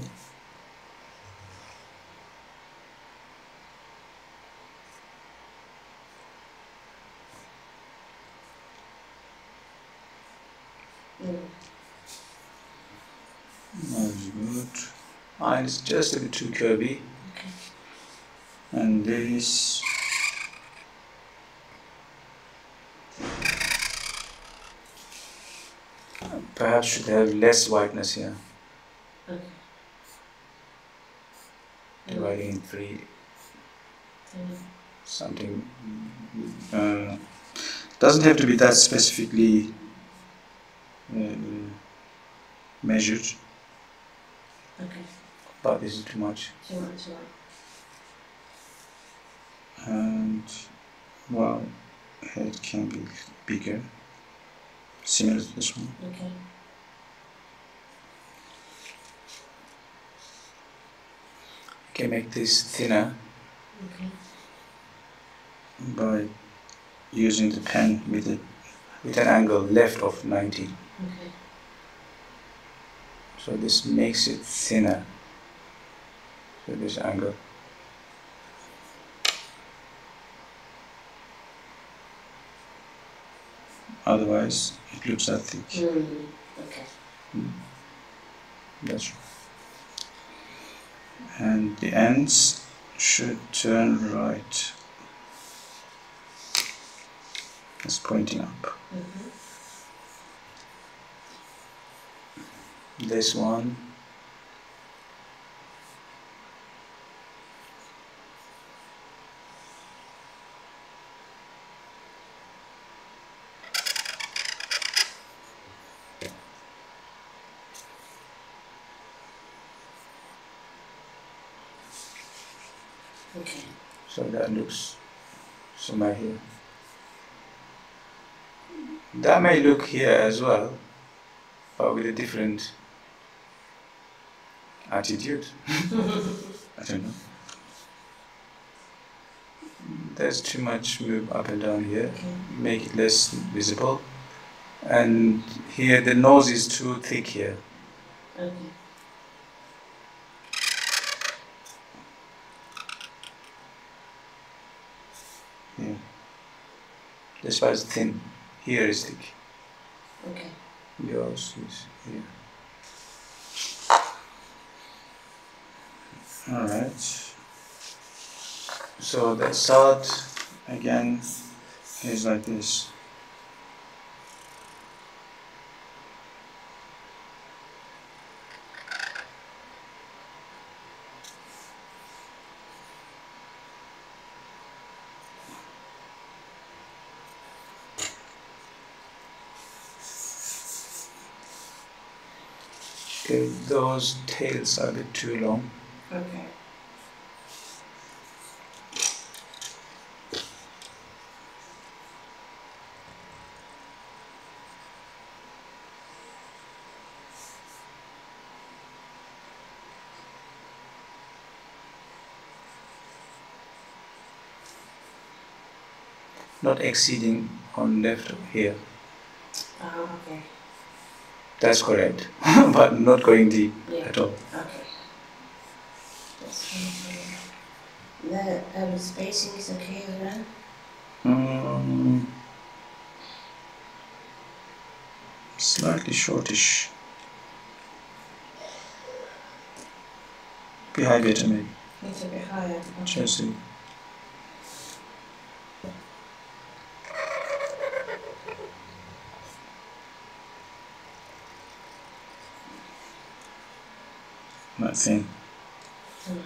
Mm. That's good. And it's just a bit too curvy. Okay. And this perhaps should have less whiteness here. Okay. Dividing in three, Mm. something. Uh, doesn't have to be that specifically uh, measured, Okay. but this is too much. Too much light. And well, it can be bigger, similar to this one. Okay. Can make this thinner Okay. by using the pen with it with an angle left of ninety. Okay. So this makes it thinner. So this angle. Otherwise, it looks that thick. Mm. Okay. That's right. And the ends should turn right. It's pointing up. Mm-hmm. This one. Okay. So that looks somewhere here. That may look here as well, but with a different attitude. I don't know. There's too much move up and down here. Okay. Make it less visible. And here the nose is too thick here. Okay. Here. This part is thin. Here is thick. Okay. Yours is here. Alright. So the side again is like this. Okay, those tails are a bit too long. Okay. Not exceeding on left here. Oh, okay. That's correct, but not going deep Yeah. at all. Okay. That's fine. The um, spacing is okay as well? Mm, slightly shortish. Be high better maybe. It's a bit higher. Okay. Just see. Nothing. Mm.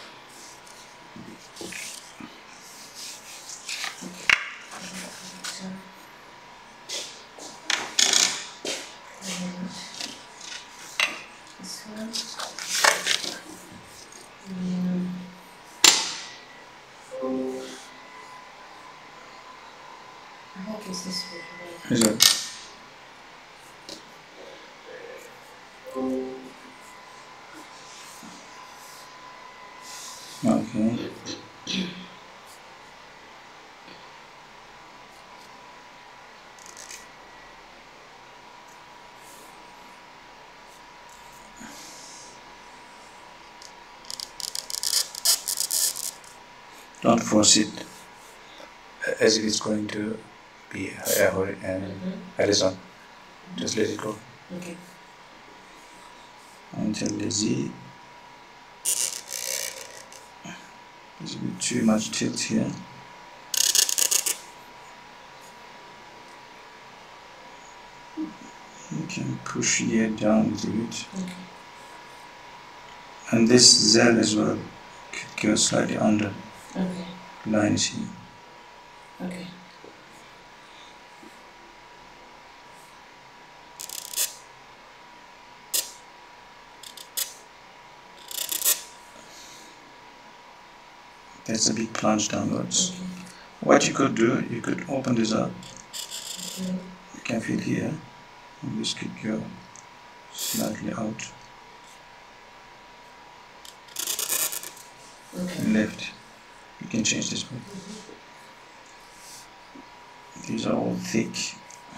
So, um, this one. Mm. I think it's this one. Right? Is it? Okay. Don't force it as if it's going to be a hori- and Mm-hmm. horizon. Just let it go Okay. until the Z is a bit too much tilt here. You can push here down a little bit. Okay. And this Z as well could go slightly under Okay. lines here. Okay. That's a big plunge downwards. Okay. What you could do, you could open this up. Okay. You can feel here, and this could go slightly out Okay. and left. You can change this way. These are all thick.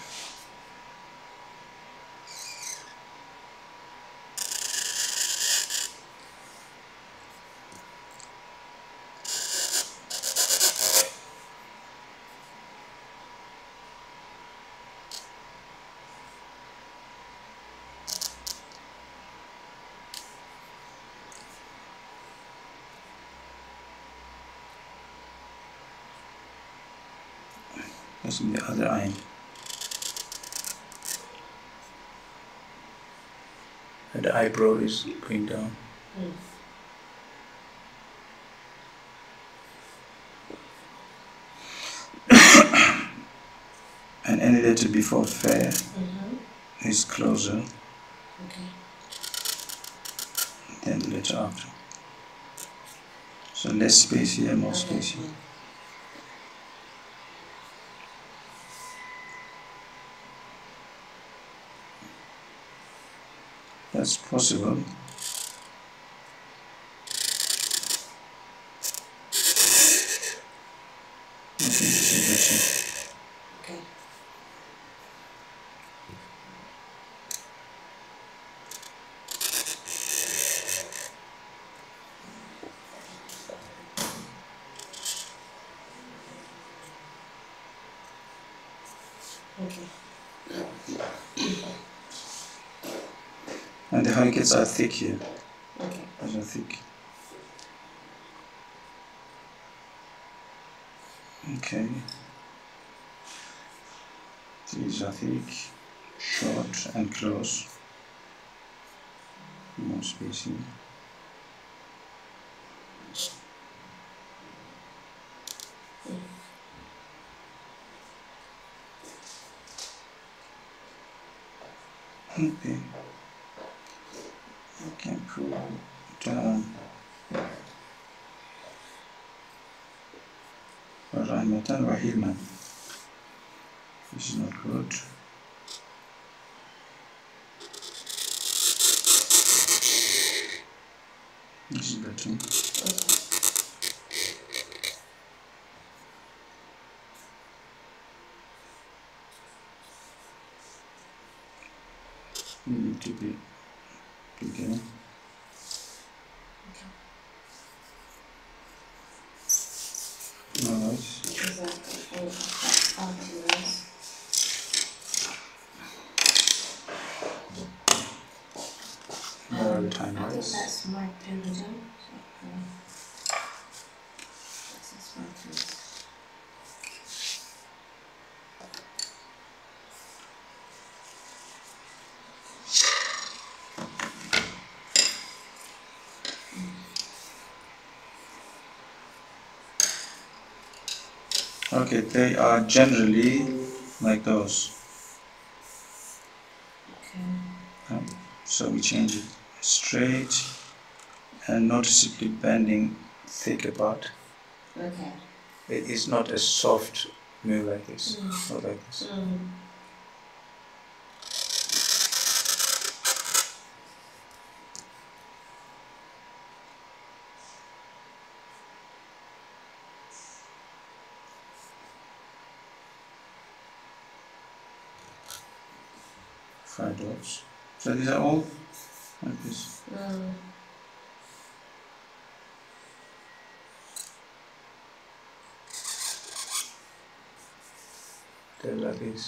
That's the other eye. And the eyebrow is going down. Mm. And any letter before fair Mm-hmm. is closer Okay. than the letter after. So less space here, more Okay. space here. That's possible. I think this is Okay. Okay. better. And the hurricanes are thick here. Okay. Those are thick. Okay. These are thick, short and close. More spacing. Okay. I can pull down. Rahmatan Rahilman. This is not good. This is better. You need to be bigger. Alright. More the time, I think right? that's my pendulum. So, um, this is my pendulum. Okay, they are generally like those. Okay. Um, so we change it straight and noticeably bending thick apart. Okay. It is not a soft move like this, Mm. not like this. Mm. Five dots. So these are all like this. Mm. They're like this.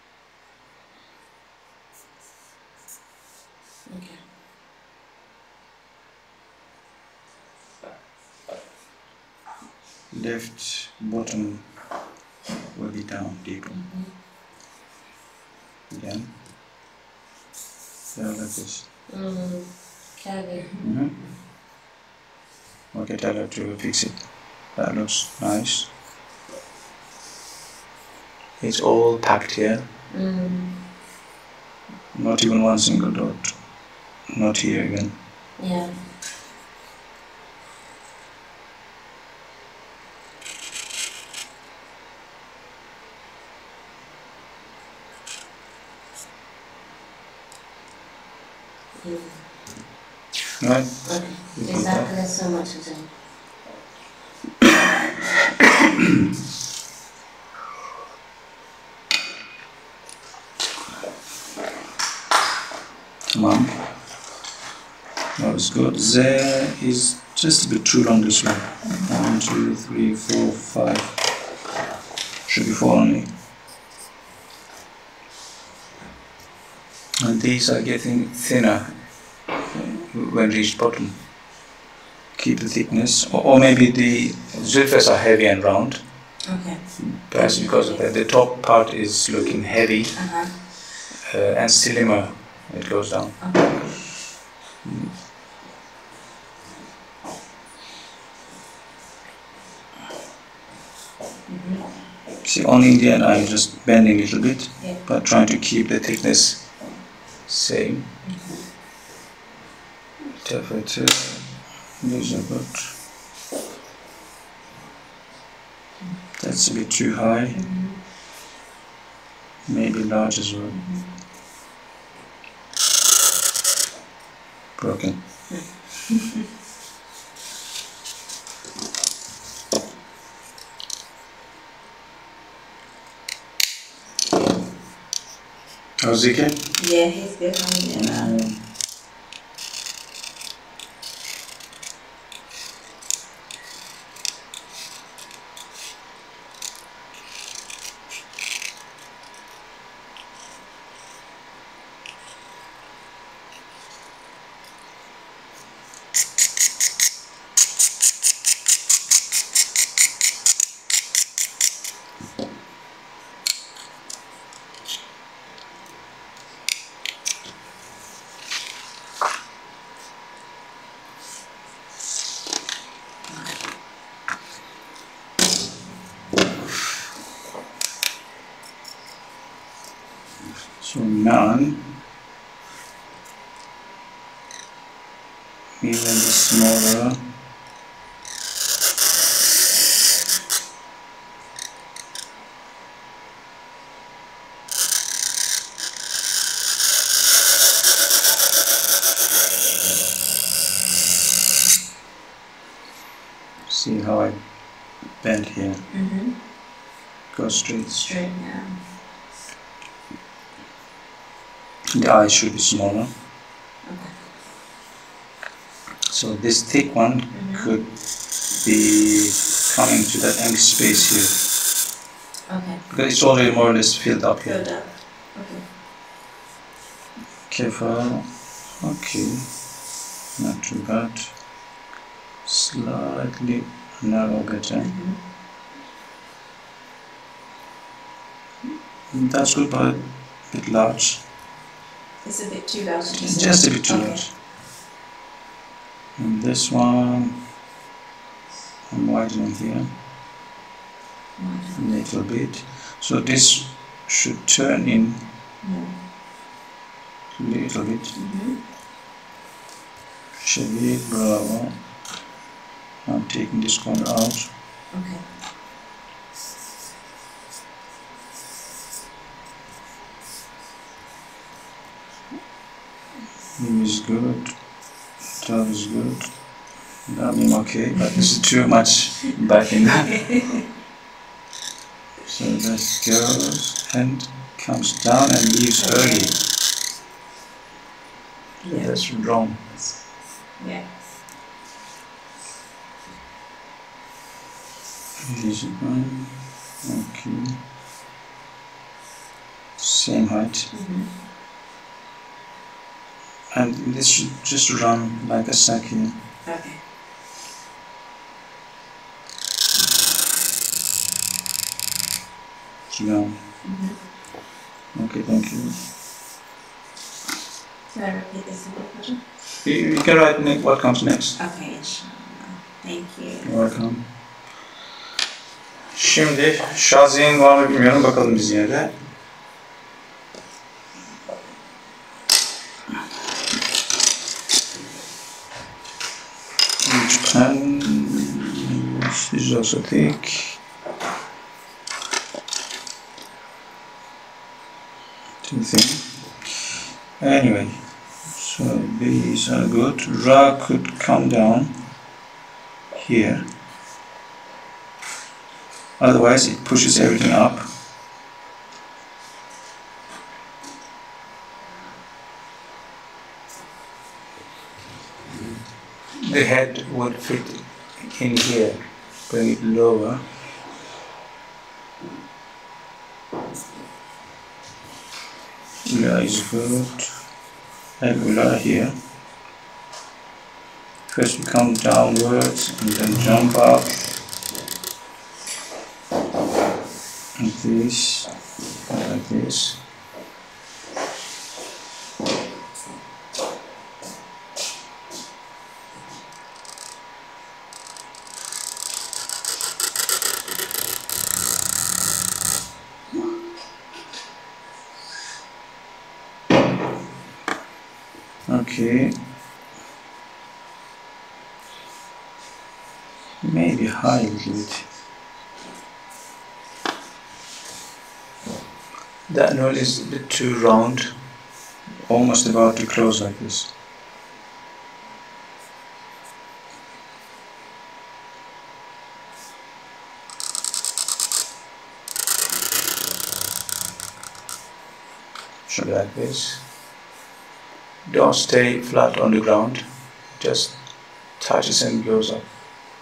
Okay. Left bottom will be down deeper. Mm-hmm. Again. They're like this. Mm. Curvy. Mm-hmm. Okay, tell her to fix it. That looks nice. It's all packed here. Mm. Not even one single dot. Not here again. Yeah. Mm. Right? Okay. You put Exactly. That's so much to do. Come on. That was good. There is just a bit too long this one. One, two, three, four, five. Should be four only. And these are getting thinner when reached bottom. Keep the thickness, or, or maybe the zulfas are heavy and round. Okay. Perhaps because of that, the top part is looking heavy Uh-huh. uh, and slimmer. It goes down. Okay. See, on Indian, I'm just bending a little bit, Yeah. but trying to keep the thickness same. Temperature. These are good. That's a bit too high. Mm-hmm. Maybe large as well. Mm-hmm. Broken. How's Zeke? Yeah, he's good. I'm good. Um, So none. even smaller. See how I bend here? Mm-hmm. Go straight. Straight now. The eye should be smaller. Okay. So this thick one Mm-hmm. could be coming to that empty space here. Okay. Because it's already more or less filled up here. Filled up. Okay. Careful. Okay. Not too bad. Slightly narrow better. Mm-hmm. That's good, but a bit large. It's a bit too large. you It's said? just a bit too Okay. large. And this one, I'm widening here a little bit. So this should turn in Yeah. a little bit. Mm-hmm. Shadid, bravo. I'm taking this corner out. Okay. Him is good. That is good. That I'm okay, but this is too much back in there. So this goes and comes down and leaves early. Yeah. That's wrong. Yeah. Easy one. Okay. Same height. Mm-hmm. And this should just run like a sack here. Okay. It's gone. Mm-hmm. Okay, thank you. Can I repeat this in the question? You, you can write ne- what comes next. Okay, inshallah. Thank you. You're welcome. Şimdi Şazi'nin var mı bilmiyorum, bakalım biz yine de. Lütfen. This is also thick. Too thin. Anyway, so these are good. Ra could come down here. Otherwise, it pushes everything up. The head would fit in here. Bring it lower. Yeah, is good. Regular here. First we come downwards and then jump up. Like this, like this. Okay. Maybe high a little bit. That nose is a bit too round, almost about to close like this. Should be like this. Don't stay flat on the ground, just touches and goes up.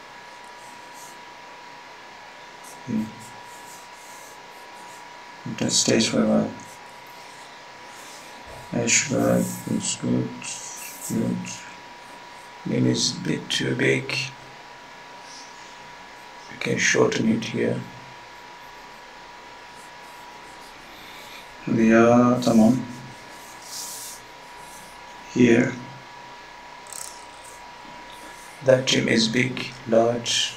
Hmm. That stays for a while. Ashford is good, good. It is a bit too big. You can shorten it here. Yeah, tamam. Here. That trim is big, large.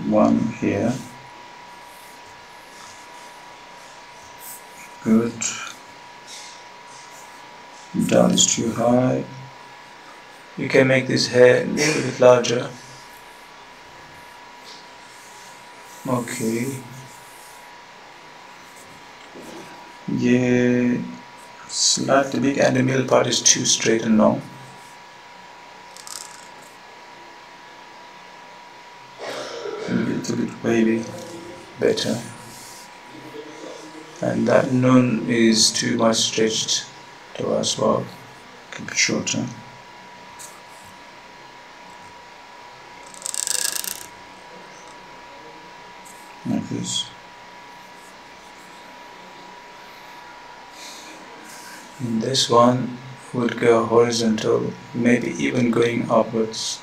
one here. Good. Down is too high. You can make this hair a little bit larger. Okay. Yeah, slightly big, and the middle part is too straight and long. A little bit wavy, better. And that nun is too much stretched to us. Well, keep it shorter. Like this. And this one would go horizontal, maybe even going upwards.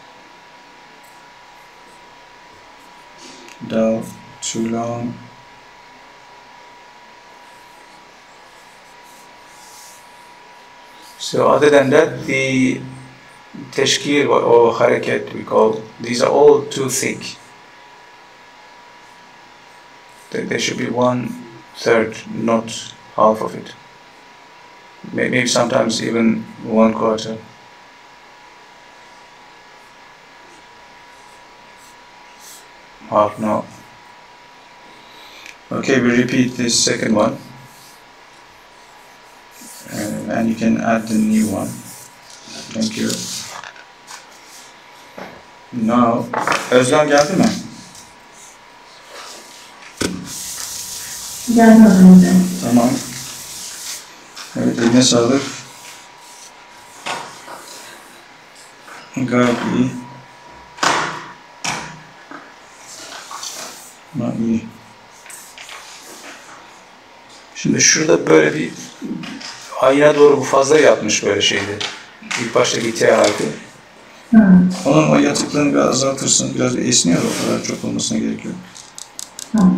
Down, too long. So other than that, the teşkil or hareket we call, these are all too thick. There should be one third, not half of it. Maybe sometimes even one quarter. Half, no. Okay, we repeat this second one. Uh, and you can add the new one. Thank you. Now, Özlem geldi mi? Gelmedi hocam. Tamam. Evet, eline sağlık. Gayet iyi. Ha, iyi. Şimdi şurada böyle bir ayna doğru bu fazla yapmış böyle şeydi. İlk baştaki T harfi. Hı. Onun o yatıklığını biraz azaltırsın. Biraz esniyor, o kadar çok olmasına gerek yok. Tamam.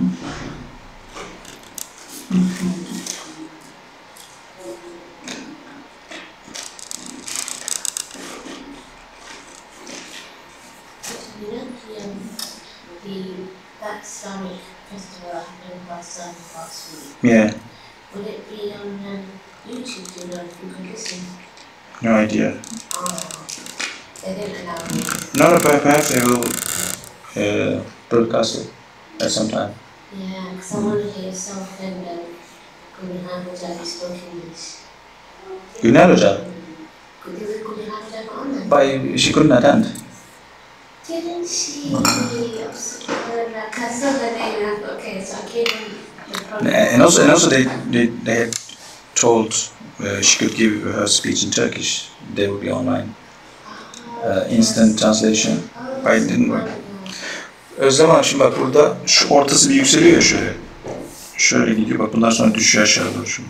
You know the, um, the that Islamic festival happened last um, last week. Yeah, Would it be on um, YouTube to know if you could listen? no idea. Oh, they didn't allow me. No, no, perhaps they will uh, broadcast it at some time. Yeah, because I want to hear yourself and um, Gulhan Hoca spoken this. Günler Hoca, Could you Gulhan Hoca not on there? but she couldn't attend. Didn't she? Because I saw the name and I thought, okay, so I gave him the problem. And also, and also they, they, they had told uh, she could give her speech in Turkish. They would be online. Uh, instant translation. I didn't work. Özlem Hanım, şimdi bak burada şu ortası bir yükseliyor ya şöyle. Şöyle gidiyor, bak bundan sonra düşüyor aşağı doğru şimdi.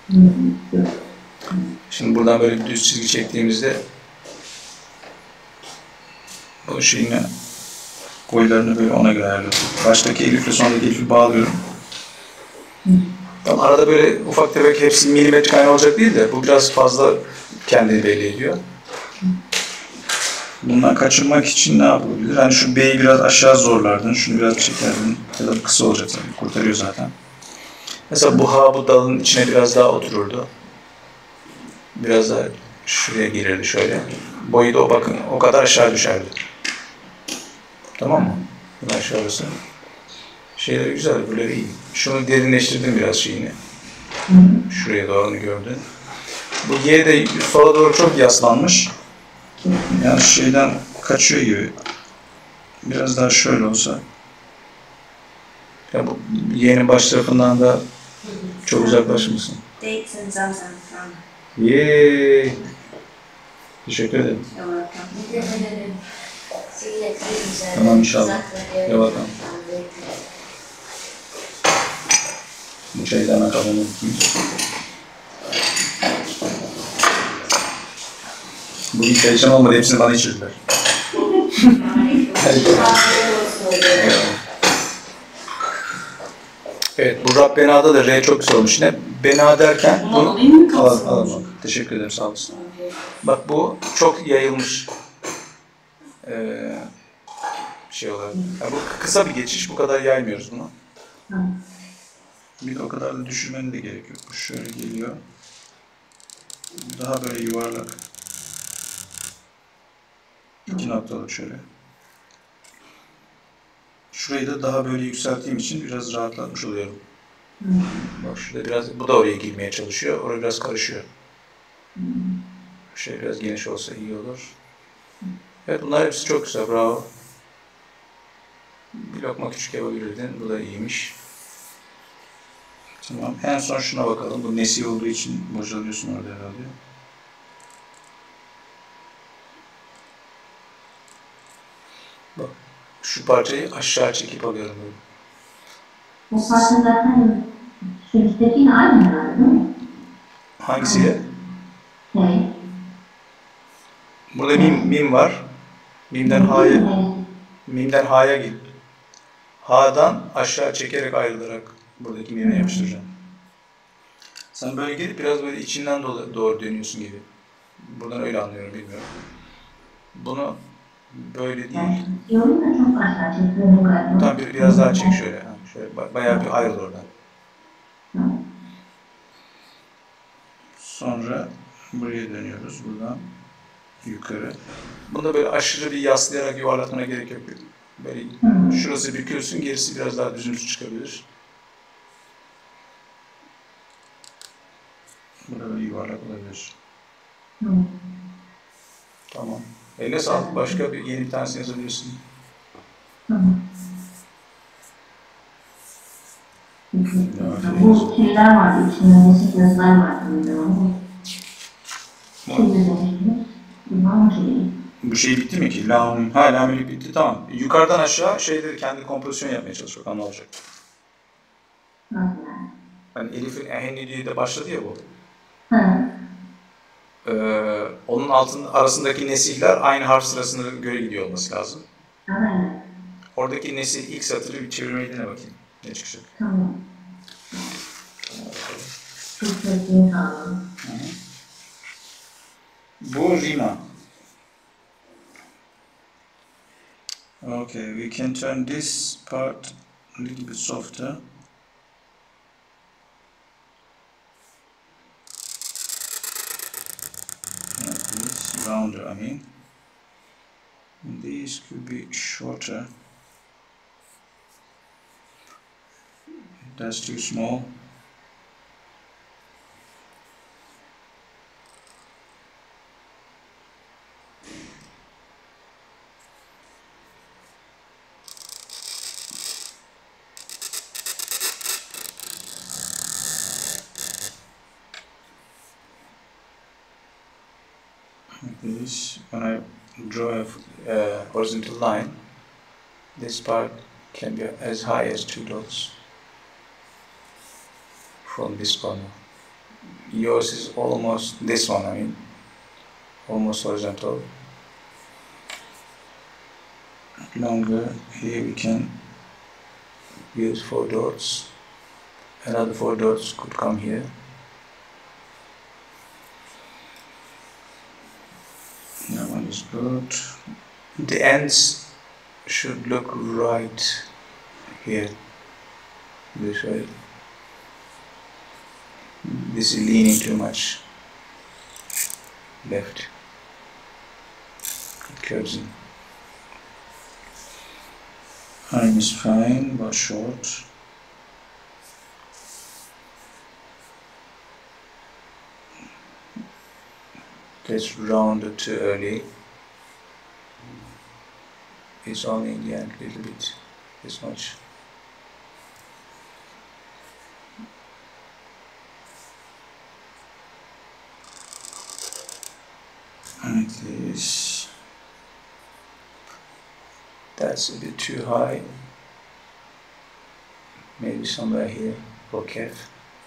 Şimdi buradan böyle bir düz çizgi çektiğimizde bu şeyini, boylarını böyle ona göre ayarlıyorum. Baştaki elifle sondaki elifi bağlıyorum. Ama arada böyle ufak tefek hepsi milimetrik aynı olacak değil de bu biraz fazla kendini belli ediyor. Bundan kaçınmak için ne yapılabilir? Hani şu B'yi biraz aşağı zorlardın, şunu biraz çekerdin ya da kısa olacak tabii, kurtarıyor zaten. Mesela bu ha bu dalın içine biraz daha otururdu. Biraz daha şuraya girirdi şöyle. Boyu da o bakın o kadar aşağı düşerdi. Tamam mı? Bunu aşağısı. Şeyleri güzel, böyle iyi. Şunu derinleştirdim biraz şeyini. Şuraya doğru gördün. Bu Y de sola doğru çok yaslanmış. Yani şeyden kaçıyor gibi. Biraz daha şöyle olsa. Ya bu Y'nin baş tarafından da çok uzaklaşmasın. Dates and Zamzam from. Yeeey. Teşekkür ederim. You're welcome. See you next week, sir. Tamam inşallah. Exactly. You're welcome. Bu şeyden akalım unutmayın. Bugün perişan olmadı, hepsini bana içirdiler. Evet, bu Rabbena'da da R çok güzel olmuş yine. Bena derken Bunu alayım mı, kalsın? Al, al, al. Teşekkür ederim, sağ olasın. Bak bu çok yayılmış. Ee, şey olarak. Yani bu kısa bir geçiş, bu kadar yaymıyoruz bunu. Hı. Bir de o kadar da düşürmenin de gerek yok. Bu şöyle geliyor. Daha böyle yuvarlak. İki noktalık şöyle. Şurayı da daha böyle yükselttiğim için biraz rahatlatmış oluyorum. Hı. Bak şurada biraz, bu da oraya girmeye çalışıyor. Orada biraz karışıyor. Hı. Şey biraz geniş olsa iyi olur. Evet, bunlar hepsi çok güzel, bravo. Bir lokma küçük yapabilirdin, bu da iyiymiş. Tamam, en son şuna bakalım. Bu nesi olduğu için bocalıyorsun orada herhalde. Bak, şu parçayı aşağı çekip alıyorum böyle. Bu parça zaten şu üsttekiyle aynı herhalde değil mi? Hangisiyle? Şey. Burada mim, mim var. Mimden H'ya, mimden H'ya git. H'dan aşağı çekerek ayrılarak buradaki mime yapıştıracağım. Sen böyle gelip biraz böyle içinden doğru, doğru dönüyorsun gibi. Buradan öyle anlıyorum, bilmiyorum. Bunu böyle değil. Yorum da çok aşağı çekiyorum galiba. Tamam, bir, biraz daha çek şöyle. Ha, şöyle ba- bayağı bir ayrıl oradan. Sonra buraya dönüyoruz. Buradan yukarı. Bunda böyle aşırı bir yaslayarak yuvarlatmana gerek yok. Böyle şurası bükülsün, gerisi biraz daha düzümsüz çıkabilir. Burada böyle yuvarlak olabilir. Hı. Tamam. Eline sağlık. Başka bir yeni bir tanesini yazabilirsin. Hı. Bu şeyler vardı, içinde nesik yazılar vardı. Şimdi demiştiniz. Bunlar mı şey? Bu şey bitti mi ki? Lam, ha lamilik bitti, tamam. Yukarıdan aşağı şeyleri kendi kompozisyon yapmaya çalışıyor. Bakalım ne olacak. Nasıl yani? Yani Elif'in Ehenni diye de başladı ya bu. Hı. Ee, onun altın arasındaki nesiller aynı harf sırasına göre gidiyor olması lazım. Aynen. Oradaki nesil ilk satırı bir çevirmeyi dene bakayım. Ne çıkacak? Tamam. Çok sevdiğim sağlam. Bu rima. Okay, we can turn this part a little bit softer. Like this, rounder, I mean. And these could be shorter. That's too small. This, when I draw a uh, horizontal line, this part can be as high as two dots from this corner. Yours is almost this one, I mean, almost horizontal. Longer, here we can use four dots. Another four dots could come here. That one is good. The ends should look right here, this way. This is leaning too much left. It curves in. Arm is fine, but short. Gets rounded too early. It's only in the end a little bit, this much. Like this. That's a bit too high. Maybe somewhere here for kef.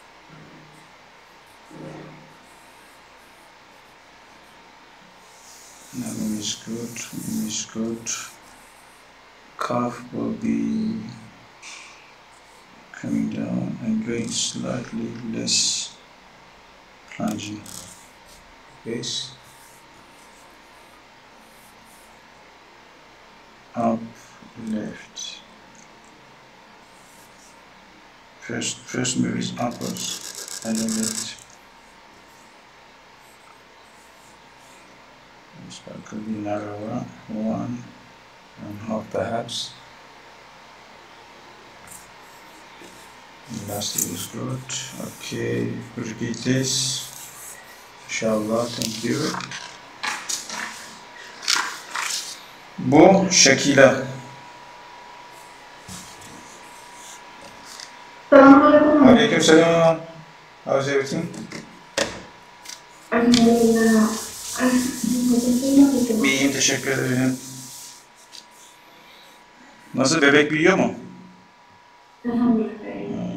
That one is good, one is good. Calf will be coming down and going slightly less plunging. This up left. First, first move is upwards and then left. This one could be narrower, one and a half perhaps. Last is good. Okay, repeat this. Inshallah, thank you. Bu Şekila. Assalamualaikum. Aleykümselam. How's everything? Alhamdulillah. İyiyim, teşekkür ederim. Nasıl, bebek büyüyor mu? Alhamdulillah.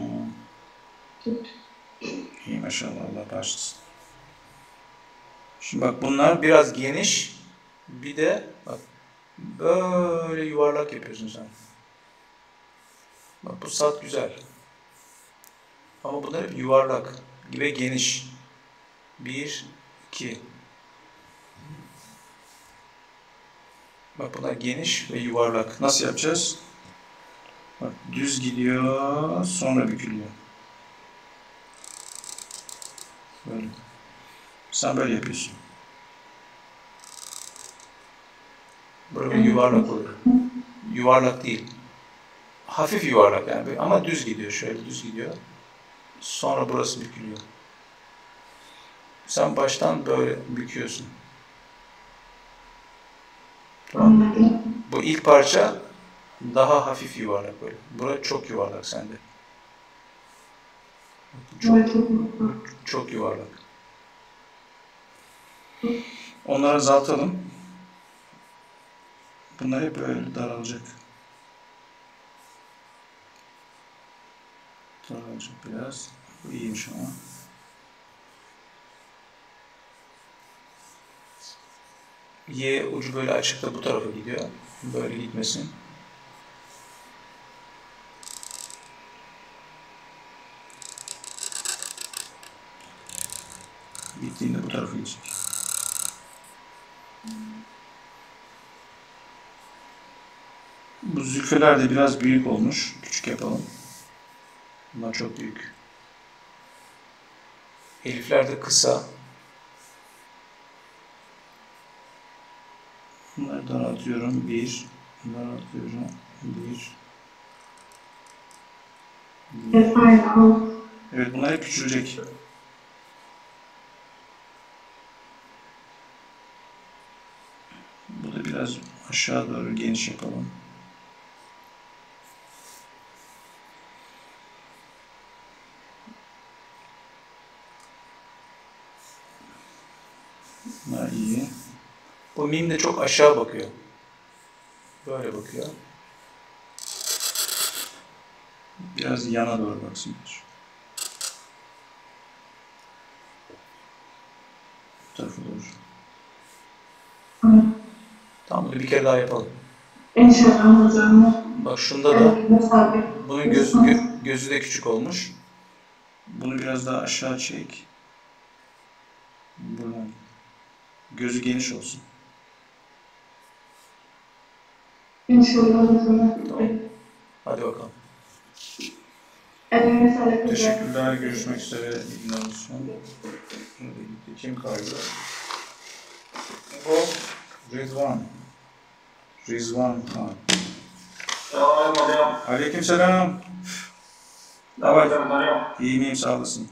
İyi maşallah, Allah bağışlasın. Şimdi bak, bunlar biraz geniş. Bir de bak böyle yuvarlak yapıyorsun sen. Bak bu sat güzel. Ama bunlar hep yuvarlak ve geniş. Bir, iki. Bak bunlar geniş ve yuvarlak. Nasıl yapacağız? Bak düz gidiyor, sonra bükülüyor. Böyle. Sen böyle yapıyorsun. Böyle yuvarlak olur. Yuvarlak değil. Hafif yuvarlak yani ama düz gidiyor, şöyle düz gidiyor. Sonra burası bükülüyor. Sen baştan böyle büküyorsun. Tamam. Bu ilk parça daha hafif yuvarlak böyle. Burası çok yuvarlak sende. Çok, çok yuvarlak. Onları azaltalım. Bunlar hep böyle daralacak. Daralacak biraz. Bu iyiymiş ama. Y ucu böyle açık da bu tarafa gidiyor. Böyle gitmesin. Bittiğinde bu tarafa gidecek. Bu zülfeler de biraz büyük olmuş. Küçük yapalım. Bunlar çok büyük. Elifler de kısa. Bunları daraltıyorum. Bir. Daraltıyorum. Bir. Bir. Evet, bunlar hep küçülecek. Bu da biraz aşağı doğru geniş yapalım. Bunlar iyi. Bu mim de çok aşağı bakıyor. Böyle bakıyor. Biraz yana doğru baksın. Bu tarafa doğru. Tamam, bunu bir kere daha yapalım. İnşallah hocam. Bak şunda da bunun göz, gö, gözü de küçük olmuş. Bunu biraz daha aşağı çek. Buradan. Gözü geniş olsun. İnşallah hocam. Tamam. Hadi bakalım. Eline sağlık hocam. Teşekkürler. Görüşmek üzere. İyi olsun. Kim kaldı? Bu Rizvan. Rizvan Khan. Selam hocam. Aleykümselam. Ne var? Hocam. İyi miyim? Sağ olasın.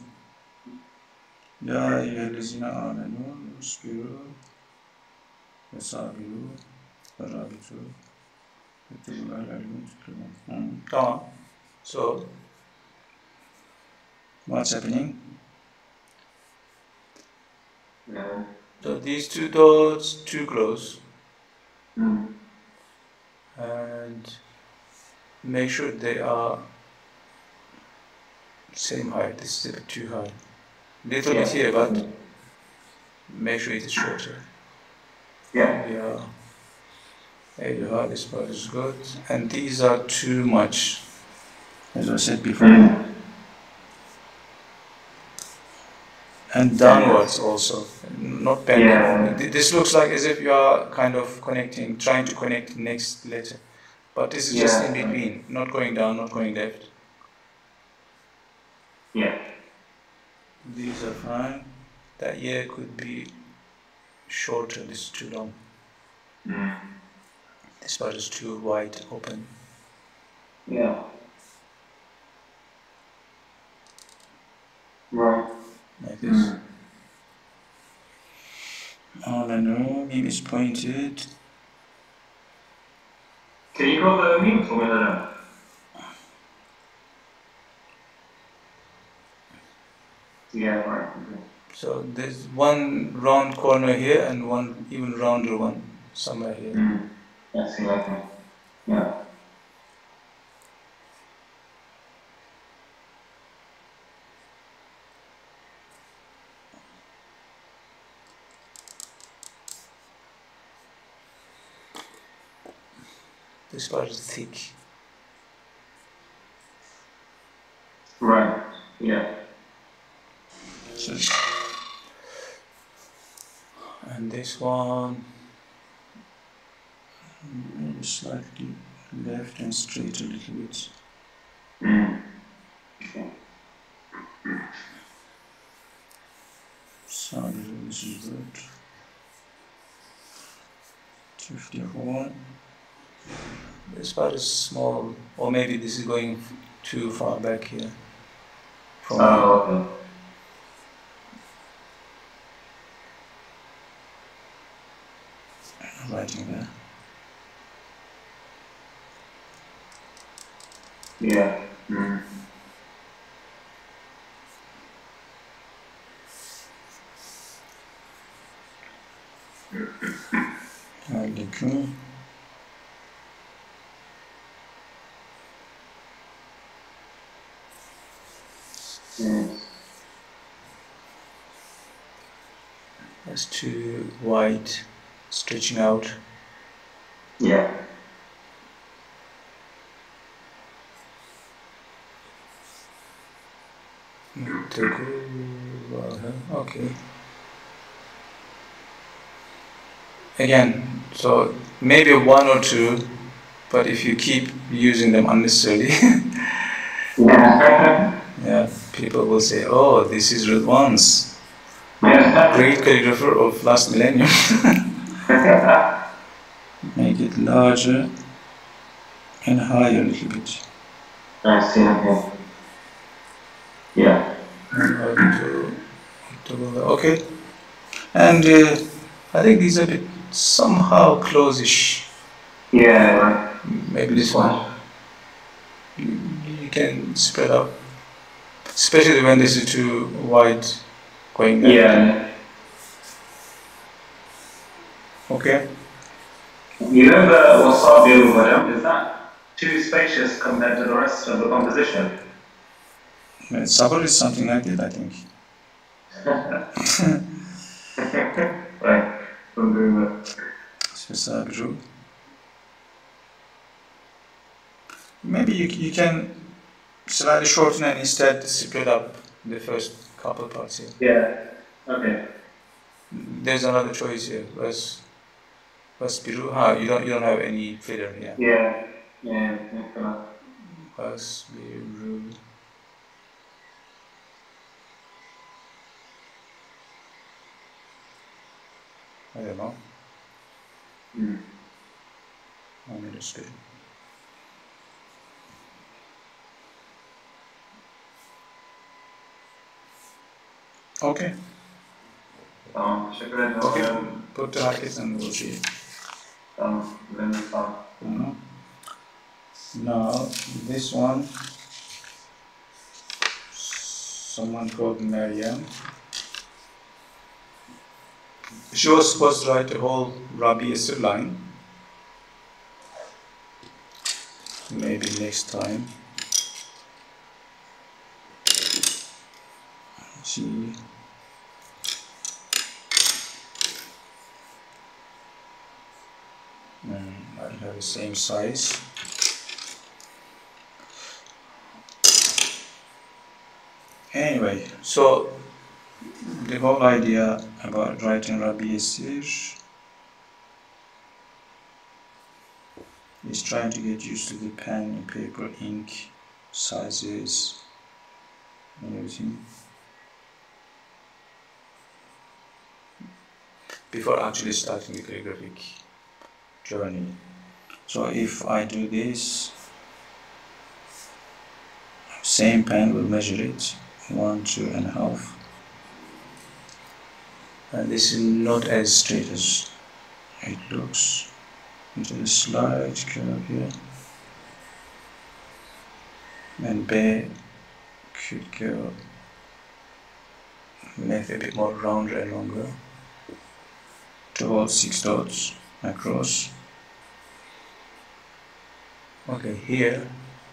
Ya eyyühellezine amenu usbiru ve sabiru ve rabitu ve tebu'l-alâlimin tükürün. Tamam. So, what's happening? So these two dots too close. And make sure they are same height. This is a bit too high. Little bit here, but make sure it is shorter. Yeah. Yeah. There you are. This part is good. And these are too much. As I said before. And downwards also, not bending. Yeah. Th- This looks like as if you are kind of connecting, trying to connect the next letter. But this is just Yeah. in between, not going down, not going left. Yeah. These are fine. That ear could be shorter, this is too long. Mm. This part is too wide open. Yeah. Right. Like this. Mm. On and on, meme is pointed. Can you draw the meme for me, Madam? Yeah, right. Okay. So there's one round corner here and one even rounder one somewhere here. Mm. I see, okay. Yeah. This part is thick. Right. Yeah. So, and this one maybe slightly left and straight a little bit. Mm. Okay. So this is good. fifty-four. This part is small, or maybe this is going too far back here. From Oh, okay. writing there. Yeah. Mm. Harika. Mm. That's too wide, stretching out. Yeah. Okay. Again, so maybe one or two, but if you keep using them unnecessarily, Yeah. yeah, people will say, "Oh, this is Ridwan's Yeah. great calligrapher of last millennium." Make it larger and higher a little bit. I see, okay. Yeah. Okay, and uh, I think these are a bit somehow close-ish. Yeah, right. Maybe this one. You, you can spread out, especially when this is too wide going down. Yeah. Okay. You know the wasabi madam, is that too spacious compared to the rest of the composition? Uh, Sabr is something like that, I think. Right. I'm doing that. So Sabr. Maybe you, you can slightly shorten and instead split up the first couple parts here. Yeah. Okay. There's another choice here. Where's Where's Biru? Ah, you don't you don't have any filler here. Yeah. Yeah. Okay. Where's Biru? I don't know. Mm. Let me just do it. Okay. Um, شكرا. Okay. Um, Put the brackets and we'll see. um, let me find. Mhm. Now this one, someone called Mariam. She was supposed to write the whole Rabbi Yasir line. Maybe next time. She mm, I don't have the same size. Anyway, so the whole idea about writing Rabbi Yasir He's trying to get used to the pen, paper, ink, sizes, and everything. Before actually starting the calligraphic journey. So if I do this, same pen will measure it, one, two and a half. And this is not as straight as it looks. Into the slight curve here. And B could go maybe a bit more rounder and longer. Towards six dots across. Okay, here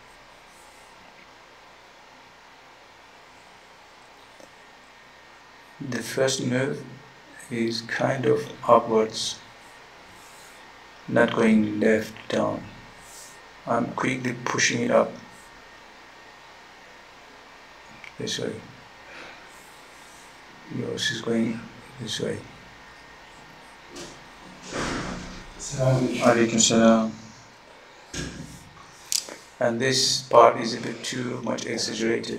the first move is kind of upwards, not going left down. I'm quickly pushing it up this way. Yours is going this way. Alaikum salam. And this part is a bit too much exaggerated.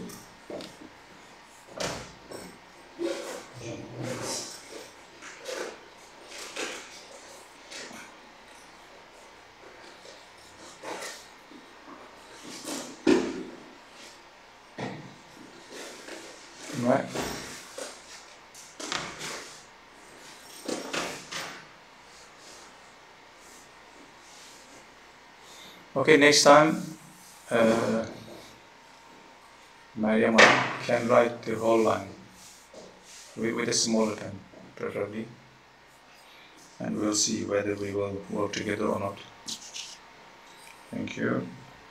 Right. Okay, next time uh, Maryam can write the whole line with, with a smaller pen, preferably, and we'll see whether we will work together or not. Thank you.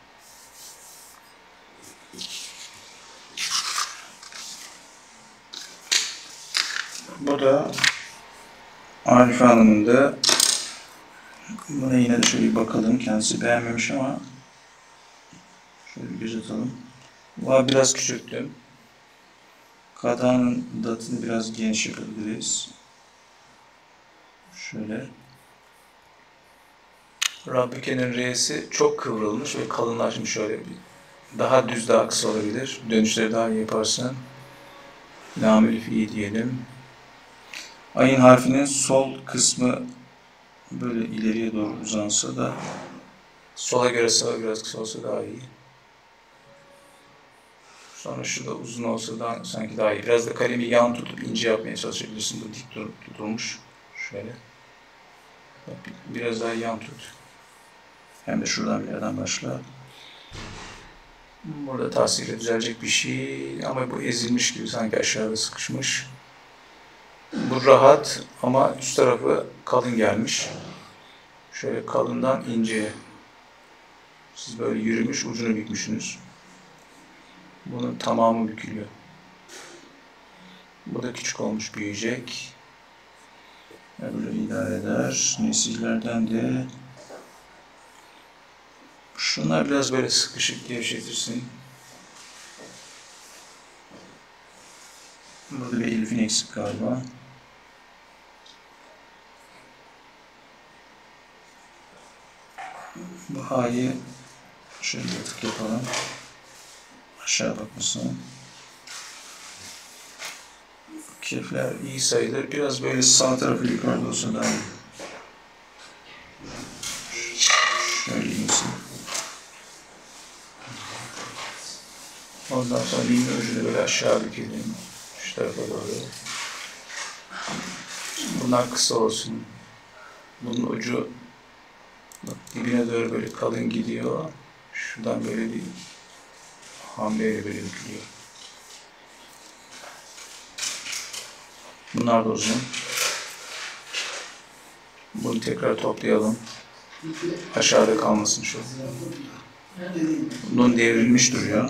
Bu da Arife Hanım'ın da, buna yine de şöyle bir bakalım, kendisi beğenmemiş ama şöyle bir göz atalım. Bu biraz küçülttüm. Kadağının datını biraz geniş yapabiliriz. Şöyle. Rabbüke'nin R'si çok kıvrılmış ve kalınlaşmış, şöyle bir. Daha düz, daha kısa olabilir. Dönüşleri daha iyi yaparsan. Lamül fi'yi diyelim. Ayın harfinin sol kısmı böyle ileriye doğru uzansa da sola göre sağa biraz kısa olsa daha iyi. Sonra şu da uzun olsa da sanki daha iyi. Biraz da kalemi yan tutup ince yapmaya çalışabilirsin. Bu dik tutulmuş. Şöyle. Biraz daha yan tut. Hem de şuradan bir yerden başla. Burada tahsiyle düzelecek bir şey ama bu ezilmiş gibi, sanki aşağıda sıkışmış. Bu rahat ama üst tarafı kalın gelmiş. Şöyle kalından inceye. Siz böyle yürümüş, ucunu bükmüşsünüz. Bunun tamamı bükülüyor. Bu da küçük olmuş, büyüyecek. Böyle idare eder. Nesillerden de şunlar biraz böyle sıkışık gevşetirsin. Burada bir elifin eksik galiba. Bu ha'yı şöyle bir tık yapalım. Aşağı bakmasın. Kefler iyi sayılır. Biraz böyle sağ tarafı yukarıda olsa daha iyi. Şöyle insin. Ondan sonra ilmi ucunu böyle aşağı bükelim. Şu tarafa doğru. Bunlar kısa olsun. Bunun ucu bak, dibine doğru böyle kalın gidiyor. Şuradan böyle bir hamleyle böyle bükülüyor. Bunlar da uzun. Bunu tekrar toplayalım. Aşağıda kalmasın şu. Bunun devrilmiş duruyor.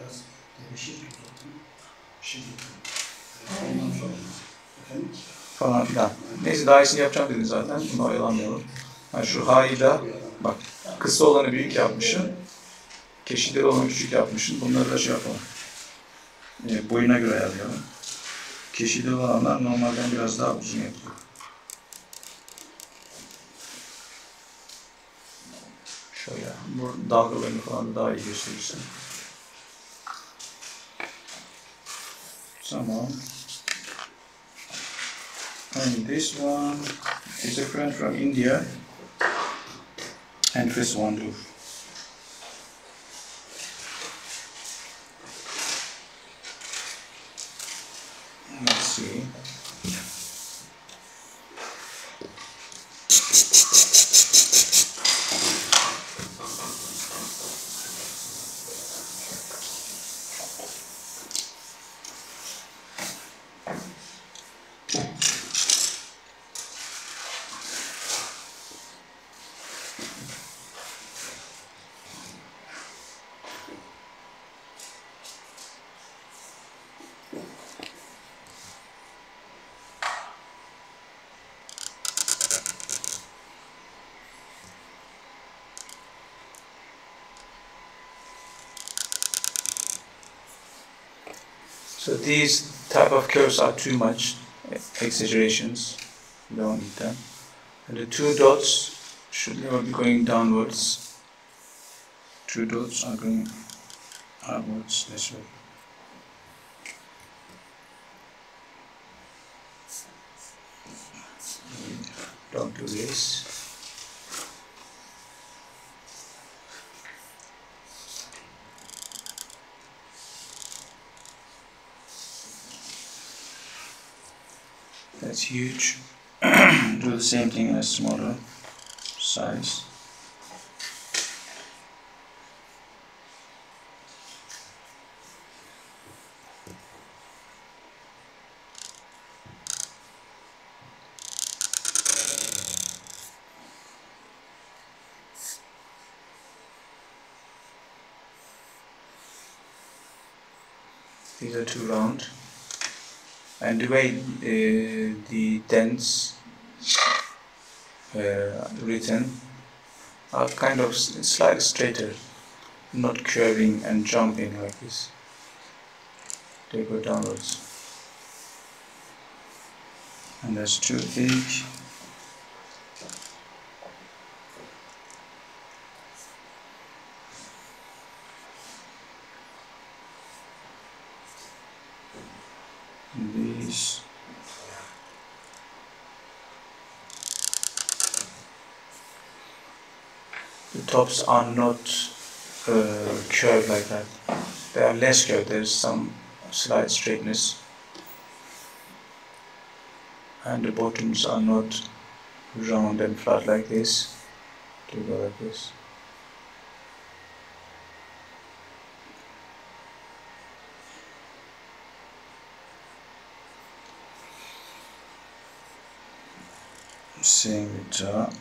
Falan filan. Neyse, daha iyisini yapacağım dedim zaten. Bunu oyalanmayalım. Yani şu ha'yı da bak, kısa olanı büyük yapmışım. Keşikleri olanı küçük yapmışım. Bunları da şey yapalım. E, boyuna göre ayarlayalım. Keşikleri olanlar normalden biraz daha uzun yapıyor. bu dalgalarını falan daha iyi gösterirsin. Tamam. And this one is a friend from India. And this one too. Let's see. So these type of curves are too much exaggerations. You don't need them. And the two dots should never be going downwards. Two dots are going upwards this way. Don't do this. That's huge. Do the same thing in a smaller size. These are too round. And the way uh, the dents uh, written are kind of slightly straighter, not curving and jumping like this. They go downwards. And that's too big. These the tops are not uh, curved like that. They are less curved. There's some slight straightness, and the bottoms are not round and flat like this. They go like this. Seeing the top.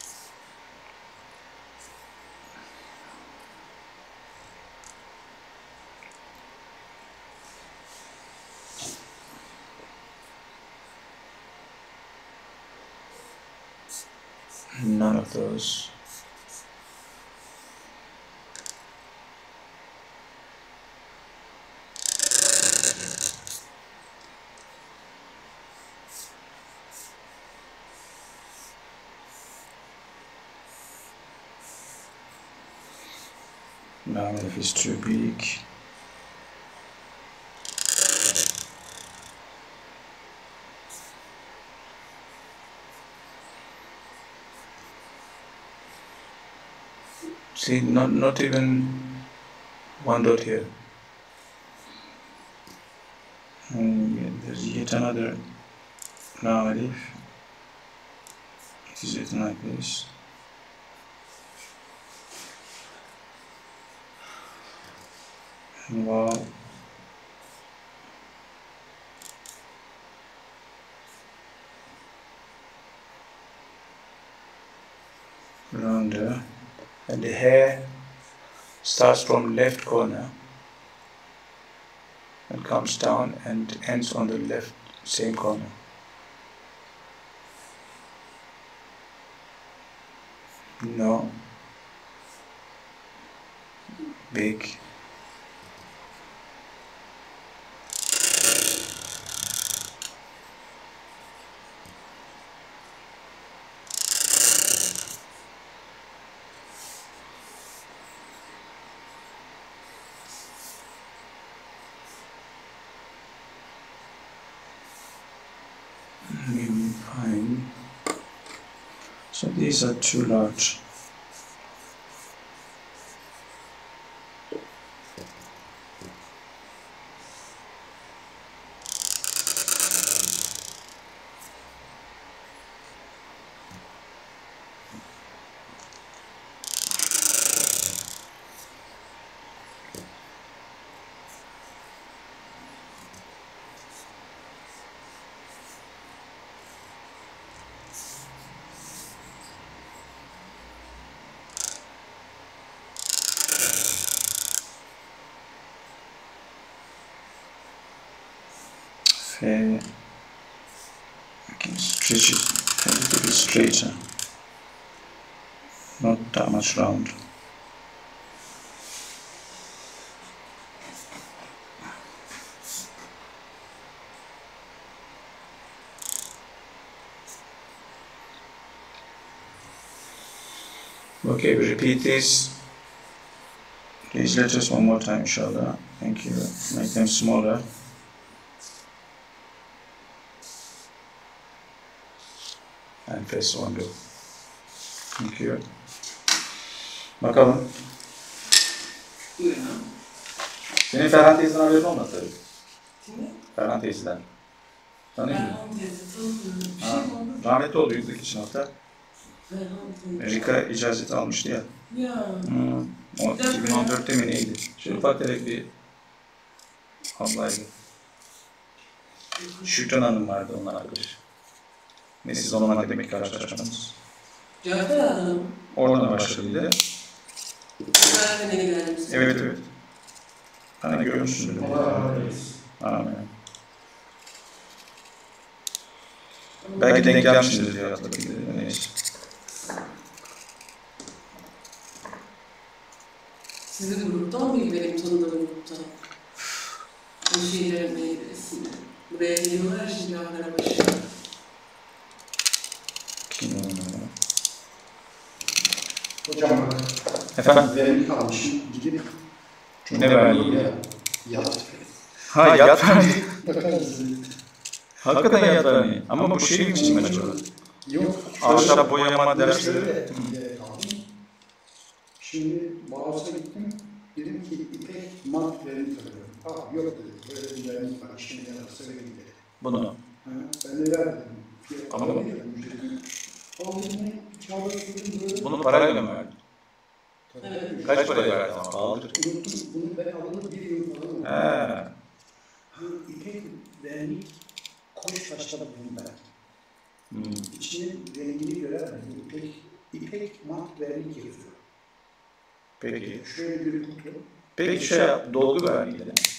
None of those. Now if it's too big, see, not not even one dot here. And yeah, there's yet another now alif. It is written like this. Wow. Around there. And the hair starts from left corner and comes down and ends on the left same corner. No. Big. Fine. So these are too large. Okay, I can stretch it a little bit straighter, not that much round. Okay, we repeat these these letters one more time, inshallah. Thank you. Make them smaller. And press on do. Thank you. Bakalım. Senin Ferhan teyzen haberin olmadı tabii. Kimi? Ferhan teyzeden. Tanıyor musun? Ferhan teyze, tanıdım. Bir şey Ha, mi oldu? rahmetli oldu yüzlük için hatta. Ferhan teyze. Rika icazeti almıştı ya. Ya. Hmm. O iki bin on dörtte mi neydi? Şöyle ufak tefek bir ablaydı. Şükran Hanım vardı onlar arkadaş. Ne siz onunla demek ki karşılaşmadınız. Cafer Hanım. Oradan başladıydı. Nerede ne gelmişsin? Evet evet. Hani görmüşsündür. Amin. Belki denk gelmişsindir diye hatırladım. Neyse. Sizin gruptan mıydı benim tanıdığım gruptan? Bu şeylerin meyvesini. Buraya geliyorlar şimdi Cafer'e başlıyor. Kim o? Hocam bak, Efendim? verimli kalmışım. Gidip Ne verdi? yat. Ha yat verdi. Bakar mısın? Hakikaten yat verdi. Ama bu şey için mi acaba? Yok. Ahşap boyama dersleri. Şöyle bir kaldım. Şimdi Boğaz'a gittim. Dedim ki ipek mat verimli kalıyorum. Ah yok dedi. Böyle bir verimli var. Şimdi yararsa verimli dedi. Bunu. Ha, ben de verdim. Ama Ama bu- Aldım, çaldım, böyle. Bunu parayla mı verdin? Evet. Kaç paraya verdin ama pahalıdır. Unuttum, bunu ben aldım bir yıl falan. He. Ha, ipek vernik koş taşta bunu ben. Hmm. İçinin rengini göremedim. İpek, ipek mat vernik yazıyor. Peki. Şöyle bir kutu. Peki şey yap, dolgu verdi.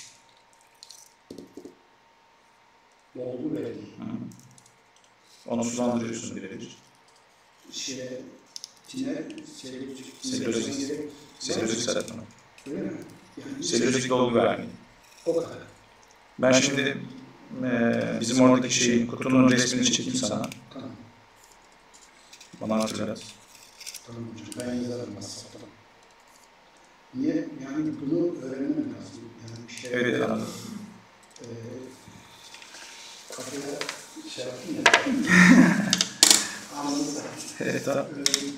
Dolgu vernik. Onu sulandırıyorsun birebir. Şey, tiner, selülozik. Selülozik. Selülozik sertme. Öyle mi? Yani Selülozik dolgu verdi. o kadar. Ben şimdi e, bizim oradaki şeyin, kutunun resmini çekeyim sana. Tamam. Bana hatırlat. Tamam hocam. Ben yazarım masraftan. Niye? Yani bunu öğrenmem lazım. Yani bir şey... Evet anladım. Eee kafaya şey yaptım ya. Anladım. Evet tamam.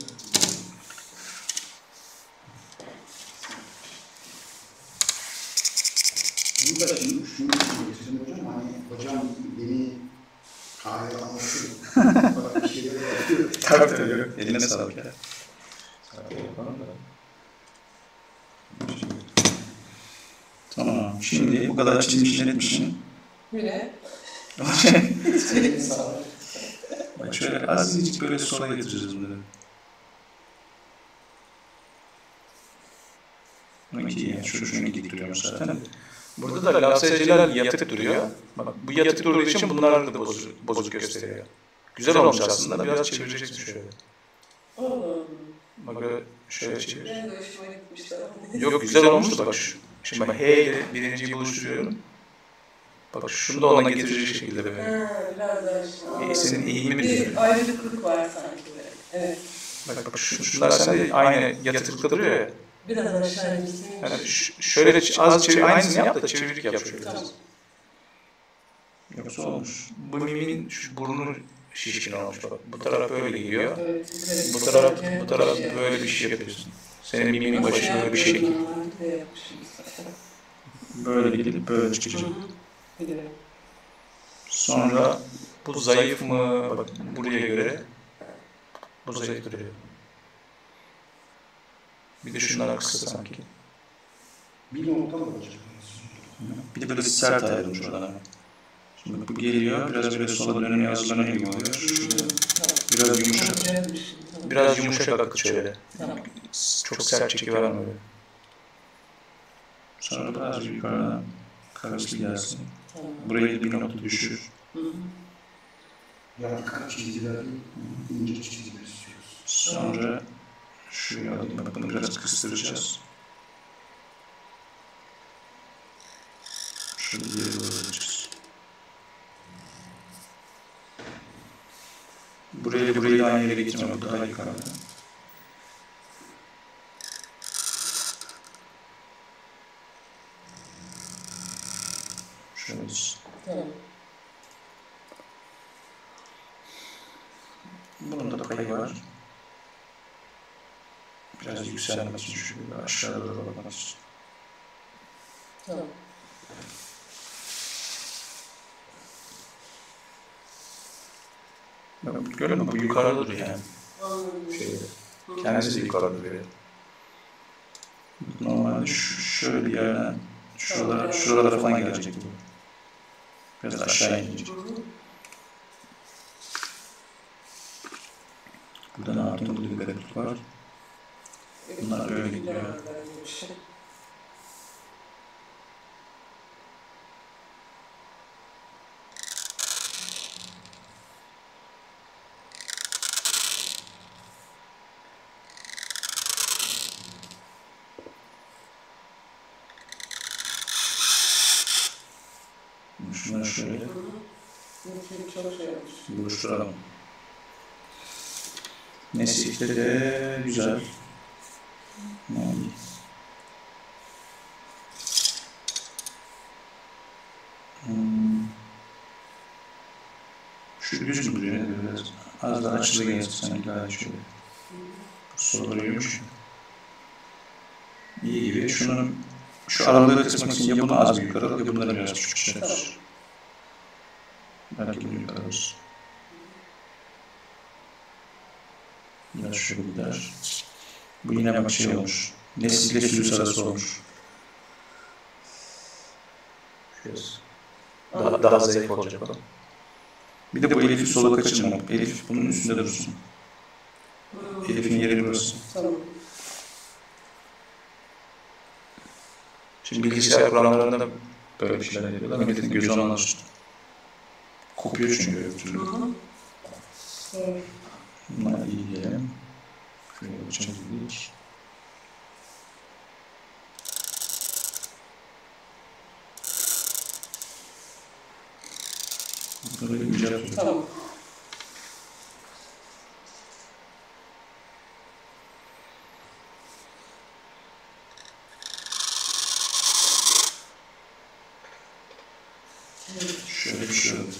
Bunu da şimdi şunu düşünüyorum hocam. Hani hocam beni kahveye anlatıyor. Bak bir şeyler yapıyor. Tabii tabii. Eline sağlık ya. Tamam. Şimdi bu kadar çizmişsin etmişsin. Yine. Senin sağlık. Bak şöyle azıcık böyle sola getireceğiz bunları. Bununki yani şu şunu gittiriyormuş zaten. Burada da lafzeciler yatık duruyor. Bak bu yatık durduğu için bunlar da bozuk, bozuk gösteriyor. Güzel olmuş aslında. Biraz çevireceksin şöyle. Allah'ım. Bak böyle şöyle çevir. Ben de hoşuma gitmişler ama. Yok güzel olmuş da bak şu. Şimdi ben H ile birinciyi buluşturuyorum. Bak şunu da ona getirecek şekilde böyle. Ha, biraz daha aşağı. E, senin eğimi Bir bir. ayrılıklık var sanki böyle. Evet. Bak bak şu, şunlar sende aynı yatıkta duruyor ya. Biraz aşağı gitsin. Yani ş- şöyle ç- az çevir, aynısını yap da çevirlik yap şöyle. Tamam. Yoksa olmuş. Bu mimin şu burnu şişkin olmuş bak. Bu taraf böyle geliyor. Bu taraf bu taraf böyle bir şey yapıyorsun. Senin miminin başı böyle bir şey. Böyle gidip böyle çıkacak. Sonra bu zayıf mı? Bak buraya göre bu zayıf duruyor. Bir de şunlar kısa sanki. Bir nokta mı olacak? Bir de böyle sert ayrılmış oradan. Şimdi bu geliyor, biraz böyle sola dönmeye hazırlanıyor gibi oluyor. Şurada biraz yumuşak. Biraz yumuşak akıt şöyle. Çok sert çekiverme böyle. Sonra biraz yukarıdan karıştı gelsin. Burayı bir nokta düşür. Yani kaç çizgiler, ince çizgiler istiyoruz. Sonra şuraya alayım, bak bunu biraz kıstıracağız. Şunu geri doğru alacağız. Burayı burayı aynı yere getirme, bu daha yukarıda. Şöyle. Tamam. Bunun da payı var. Biraz yükselmek için şöyle aşağı doğru bakmak için. Tamam. Bak, görüyor musun? Bu yukarıda duruyor yani. Şeyde. Kendisi de yukarıda duruyor. Normalde şu, şöyle bir yerden şuralara, şuralara falan gelecek bu. Biraz aşağı inecek. Burada ne yaptım? Burada bir gariplik var. Bunlar öyle gidiyor. Şunları şöyle buluşturalım. Nesifte de güzel. Yani. Hmm. Şu düz mü duruyor? Biraz az daha açılı gelsin sanki daha şöyle. Soruları yumuş. İyi gibi. Şunun şu aralığı kısmak için ya bunu az bir yukarı al ya bunları biraz küçük çıkarır. Belki bunu yukarı olsun. Biraz şöyle gider. Bu yine bak şey olmuş. Nesli ile sülüs arası olmuş. Daha, daha zayıf olacak o. Bir de bu Elif'i sola kaçırma. Elif bunun üstünde dursun. Elif'in yeri burası. Tamam. Şimdi bilgisayar programlarında böyle bir şeyler yapıyorlar. Milletin gözü anlar. Kopuyor çünkü öbür türlü. Evet. Bunlar iyi diyelim. Şöyle yapacağız dedik. Böyle güzel yapacağız. Tamam. Şöyle bir şey oldu.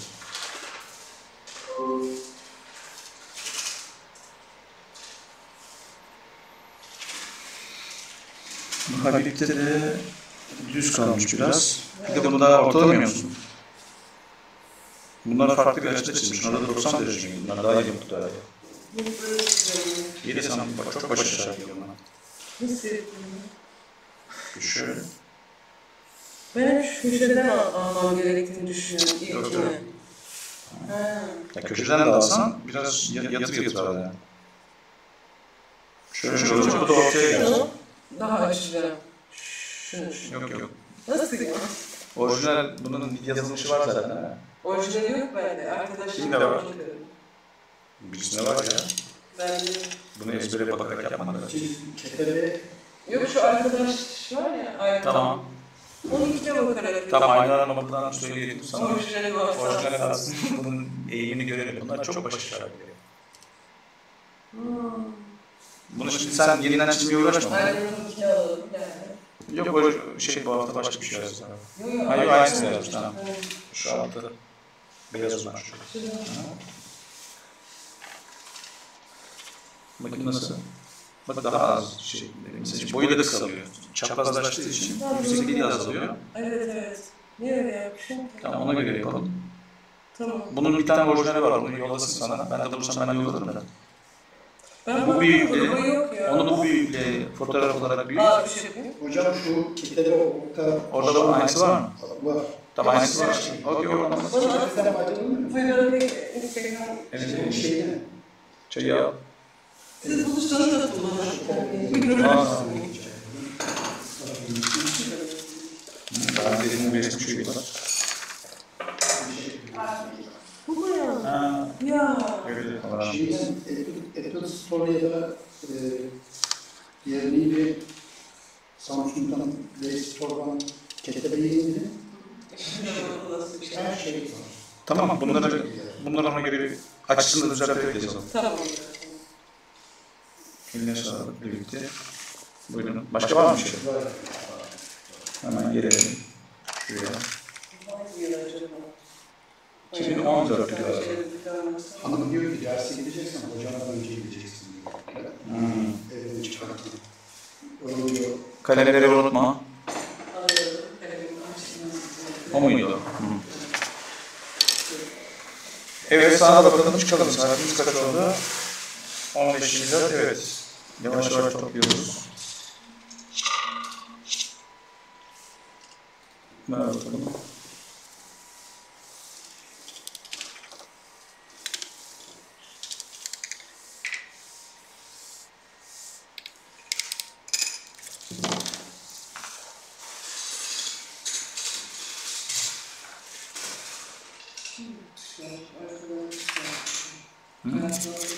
Bu Habib'te de düz kalmış biraz. Bir de bunu daha ortalamıyor musun? Bunlar farklı bir açıda çizmiş. Orada doksan derece mi? Bunlar daha iyi mutlu herhalde. İyi sana bak çok baş aşağı gidiyor bunlar. Nasıl? Şöyle. Ben şu köşeden al- almam gerektiğini düşünüyorum Yok, ilkini. yok. Ha. Ya köşeden de alsan biraz ya- yatır yatır var yani. Şöyle şöyle olacak, bu da ortaya gelsin. Şunu daha açacağım. Şunu, şunu. Yok yok. Nasıl? Orijinal bunun yazılmışı var zaten ha. Orijinali yok bende. Arkadaşlarım Kimde var? bakıyorum. Birisinde var ya. Ben Bunu ezbere bakarak yapmadılar. Ketebe yok şu arkadaş var ya. Aynı. Tamam. Onunkine bakarak. Tamam aynadan noktadan söyleyelim sana. Orijinali varsa. Orijinal alsın. Bunun eğimini görelim. Bunlar çok baş aşağı gidiyor. Hmm. Bunu şimdi sen yeniden çizmeye uğraşma. Aynen onunkine alalım yani. Yok o şey bu hafta başka bir şey yazdı. Yok yok. Hayır aynısını yazmış tamam. Şu altta. Beyaz olan şu. Bakın nasıl? Bak daha az şey. Mesela boyu da kısalıyor. Çaprazlaştığı için yüksekliği azalıyor. Evet evet. Niye öyle yapmışım? Tamam ona göre yapalım. Tamam. Bunun bir tane orijinali var. Onu yollasın sana. Ben de bulursam ben yollarım da. Ben Bu büyüklüğü, yok ya. onu bu büyüklüğe fotoğraf olarak büyük. Aa bir şey yapayım. Hocam şu kitlede o kadar Orada da aynısı var mı? var. Tamam aynısı var. Okey oradan. Sizden faydalanır mı? Böyle bir Instagram. Evet. Şeyine. Çayı al. Siz buluştuğunuz da bana. Aa. Ben dedim bir resim şöyle var. Bu mu ya? Ha. Ya. Evet. Şeyden Apple Store'ya e, diğer neydi? Samsung'dan Play Store'dan Ketebe'ye indim. Her şey var. Tamam bunları bunları ona göre açısını düzeltebiliriz. Tamam. Eline sağlık birlikte. Buyurun. Başka var mı bir şey? Var. Hemen gelelim. Şuraya. Şimdi on dört lira. Hanım diyor ki derse gideceksen hocana önce gideceksin diyor. Hmm. Evden çıkartın. Oluyor. Kalemleri unutma. O muydu? Hı. Evet sana da bakalım çıkalım. Saatimiz kaç oldu? on beş yirmi dört evet. Yavaş yavaş topluyoruz. Ver bakalım. Hı?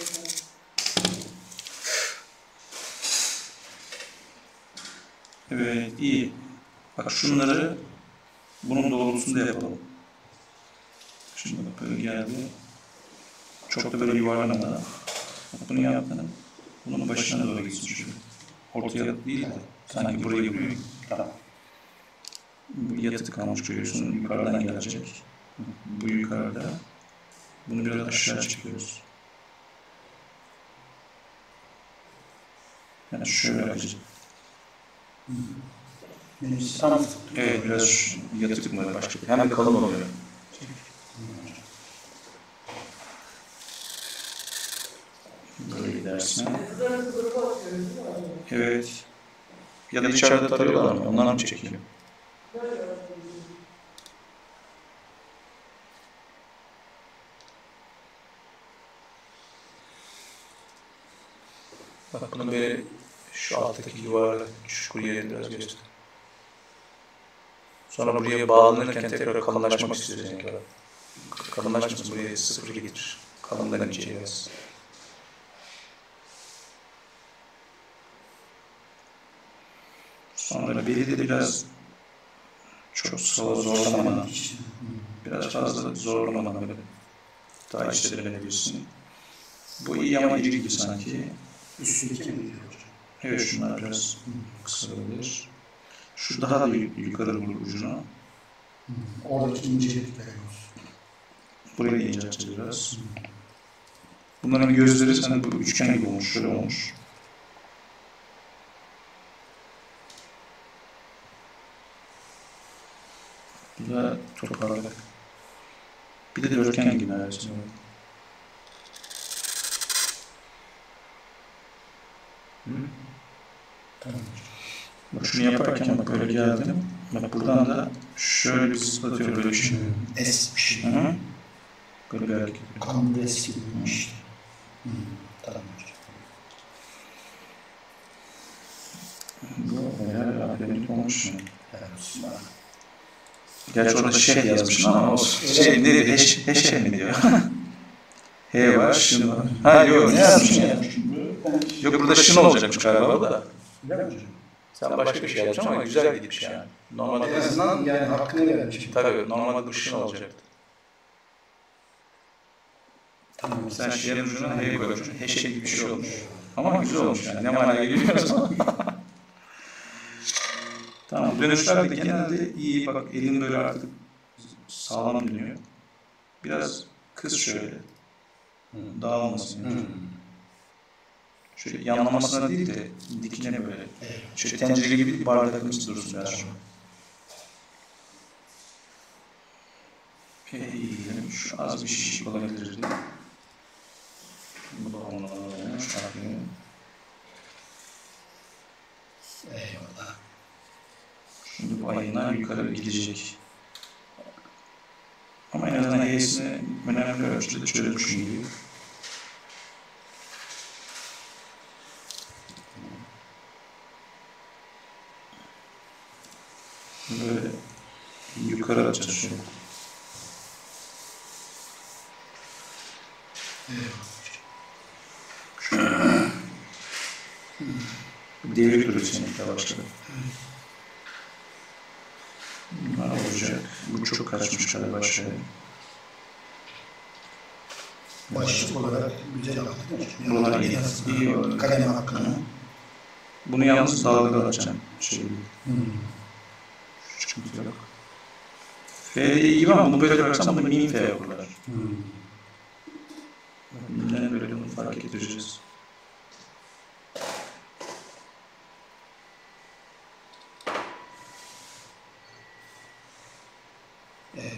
Evet, iyi. Bak şunları bunun doğrultusunda yapalım. Şimdi bak böyle geldi. Çok da böyle yuvarlamadan. Bak bunu yaptın. Bunun başına doğru gitsin şöyle. Ortaya değil de sanki buraya vuruyor. Tamam. Bu yatık kalmış görüyorsun. Yukarıdan gelecek. Bu yukarıda. Bunu biraz aşağı çekiyoruz. Yani şöyle akacak. Tam Evet biraz yatık mı başka? Hem de kalın oluyor. Böyle gidersin. Evet. Ya da içeride tarıyorlar mı? Onlar mı çekiyor? Bak bunu böyle şu alttaki yuvarlak çukur yerini biraz göster. Sonra buraya bağlanırken tekrar kalınlaşmak istiyoruz yani. Kalınlaşmasın buraya sıfır getir. Kalından içeri yaz. Sonra beli de biraz çok zorlamadan, biraz fazla zorlamadan böyle daha içe dönebilirsin. Bu iyi ama iri gibi sanki. üstündeki mi diyor hocam? Evet şunlar biraz kısalabilir. Şu daha da yukarı vurur ucuna. Oradaki incelik veriyoruz. Burayı da incelteceğiz biraz. Bunların gözleri sana bu üçgen gibi olmuş, şöyle olmuş. Bu da toparladık. Bir de dörtgen gibi neredeyse. Hı? Tamam. Bak şunu yaparken bak böyle geldim. Bak buradan da şöyle bir zıplatıyorum böyle bir şey. Es bir şey. Hı -hı. Böyle bir hareket. Kanlı eski işte. Hı. Tamam hocam. Bu bayağı akademik olmuş mu? Helal olsun bana. Gerçi orada şey yazmışsın ama o şey ne diyor? Heş, heşe mi diyor? He var, şın var. Ha yok, ne yazmışsın ya? Yok burada şın olacakmış galiba da. Güzel mi hocam? Sen başka bir şey yapacaksın ama güzel gitmiş yani. Normalde En azından yani hakkını vermişim. tabii normalde bu şın olacaktı. Tamam. Sen şiirin ucuna H'ye koymuşsun. Heşe gibi bir şey olmuş. Ama güzel olmuş yani. Ne manaya geliyor bilmiyoruz. Tamam, dönüşler de genelde iyi. Bak elin böyle artık sağlam dönüyor. Biraz kız şöyle. Dağılmasın. Hı. Şöyle yanlamasına değil de dikine böyle. Şöyle tencere gibi bir bardakımız dursun biraz şu. Eğilelim. Şu az bir şişik olabilirdi. Bu da onu alalım. Şu yapayım. Eyvallah. Şimdi bu ayından yukarı gidecek. Ama en azından E'sini önemli ölçüde çözmüşüm gibi. Böyle yukarı atacağız şunu. Devir duruyor seninle başladı. Ne olacak? Bu çok kaçmış galiba şey. Başlık olarak güzel aldık. Buralar iyi. İyi oldu. Kalem hakkını. Bunu yalnız dalgalı açacağım. Şey, Hmm. sıkıntı yok. F iyi var ama bunu böyle bıraksam bunu mini F okurlar. Hmm. Ne böyle bunu fark ettireceğiz. Eyvallah.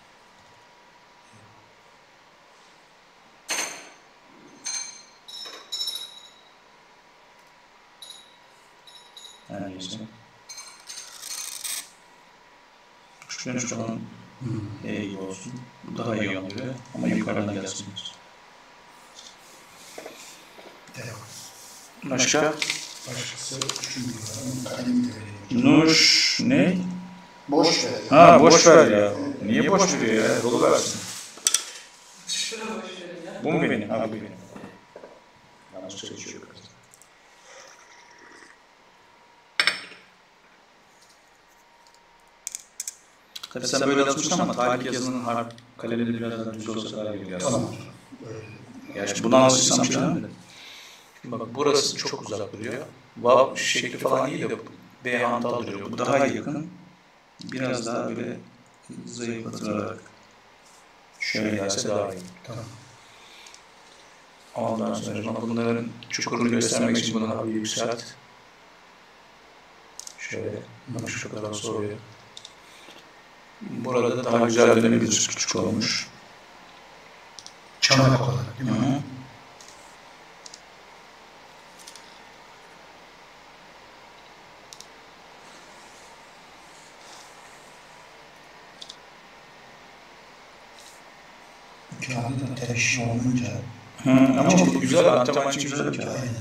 Her neyse. Şu dönüş olan Hmm. E gibi olsun. Bu daha iyi oluyor ama yukarıdan gelsin. Eyvallah. Başka? Başkası üçüncü var. Kalemi de vereyim. Nuş ne? Boş ver. Ha boş ver ya. Niye boş veriyor ya? Dolu versin. Bu mu benim? Ha bu benim. Yanlış çalışıyor. Tabii sen böyle alışmışsın ama tarih yazının harf kaleleri biraz daha düz olsa daha iyi oluyor. Tamam. Gerçi buna alışırsam şey mi? Bak burası çok uzak duruyor. Vav şekli falan iyi de B hantal duruyor. Bu daha yakın. Biraz daha böyle zayıflatarak şöyle gelse daha iyi. Tamam. Ondan sonra bunların çukurunu göstermek için bunu daha bir yükselt. Şöyle bak şu kadar soruyor. Burada daha güzel dönebilir, küçük olmuş. Çanak olarak değil mi? Hı-hı. Kağıdı da tereşim olunca Hı, ama bu güzel, antrenman için güzel bir kağıt. aynen.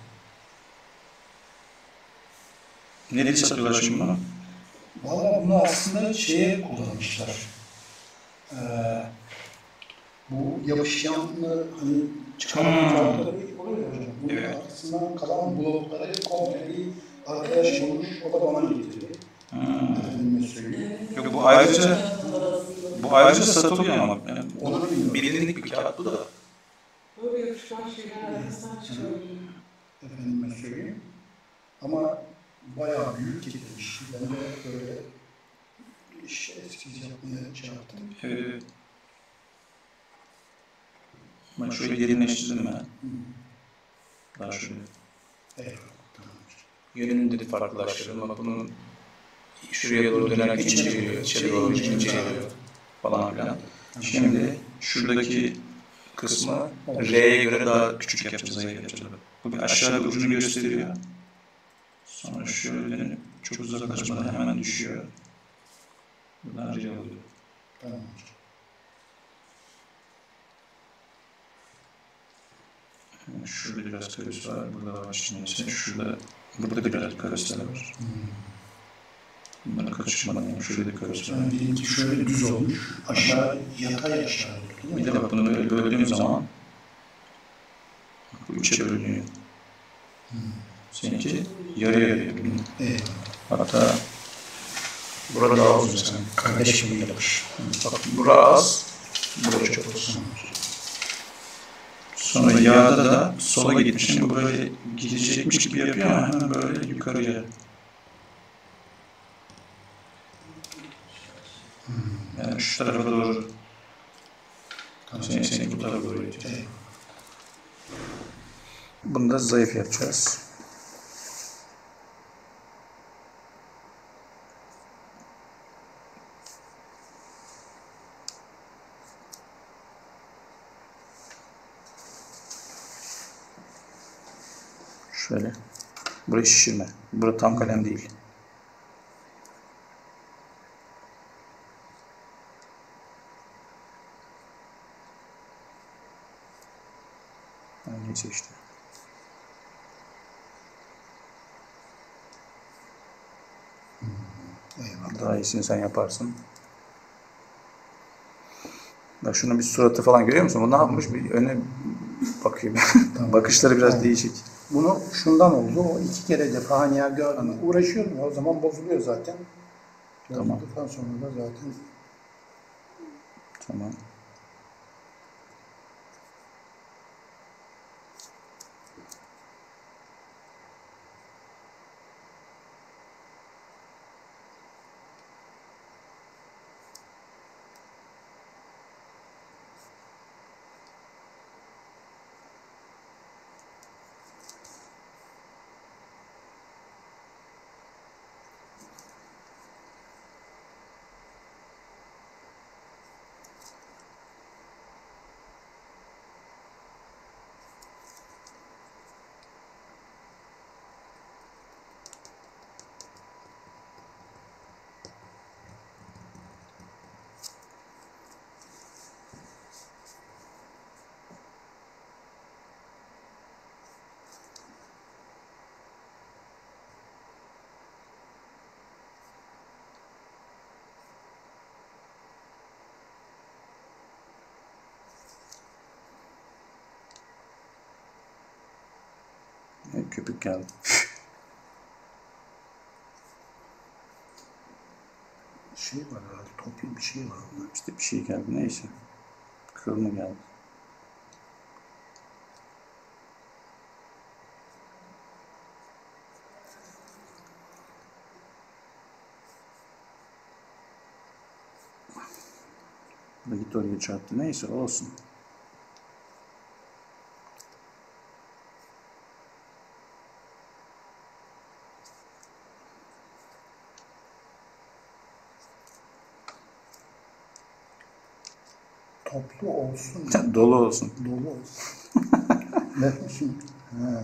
Nerede satıyorlar şimdi bunu? Valla bunu aslında şeye kullanmışlar. Ee, bu yapışkanlı hani çıkan Hmm. kağıtları oluyor ya hocam. Bunun Evet. arkasından kalan blokları komple bir arkadaş bulmuş, o da bana getirdi. Hı. Efendime söyleyeyim. Yok bu ayrıca bu ayrıca satılıyor ama yani Onu bilmiyorum. bilindik bir kağıt bu da. Böyle yapışkan şeyler arasından çıkıyor. Efendime söyleyeyim. Ama bayağı büyük getirmiş. Ben de böyle iş eskiz yapmaya şey yaptım. Evet. Bak şöyle derinleştirdim ben. Daha şöyle. Eyvallah. Tamam. Yönünü de farklılaştırdım ama bunun şuraya doğru dönerek inceliyor, içeri doğru inceliyor falan filan. Şimdi şuradaki kısmı R'ye göre daha küçük yapacağız, zayıf yapacağız. Bu bir aşağı bir ucunu gösteriyor. Sonra şöyle dönüp çok uzaklaşmadan hemen düşüyor. Buradan R oluyor. Tamam. Yani şurada biraz karısı var, burada var içinde. Şurada, burada da biraz karısı var. Bunları karıştırmadan yani şurada da karısı var. Yani benimki şöyle düz olmuş. Aşağı yatay aşağı oldu. Bir de bak bunu böyle böldüğüm zaman bu üçe bölünüyor. Seninki yarıya yarıya bölünüyor. Eyvallah. Hatta burada daha uzun sen. Kardeşim yapmış. Bak bura az, burada çok uzun. Sonra yağda da sola gitmiş. Şimdi bu böyle gidecekmiş gibi yapıyor ama hemen böyle yukarıya. Yani şu tarafa doğru Seni, seni bu tarafa doğru iteceğim. Bunu da zayıf yapacağız. Şöyle. Burayı şişirme. Burası tam kalem değil. Neyse işte. Eyvallah. Daha iyisini sen yaparsın. Bak şunun bir suratı falan görüyor musun? Bu ne yapmış? Bir öne bakıyor. Tamam. Bakışları biraz tamam. Değişik. Bunu şundan oldu. O iki kere de faniye gördüm. Uğraşıyorum ya. O zaman bozuluyor zaten. Tamam. Bozulduktan sonra da zaten. Tamam. Köpük geldi. Şey var herhalde, toplu bir şey var. İşte bir şey geldi, neyse. Kırılma geldi. Bu gitti oraya çarptı, neyse olsun. Toplu olsun. Dolu olsun. Dolu olsun. Ne şimdi? Ha.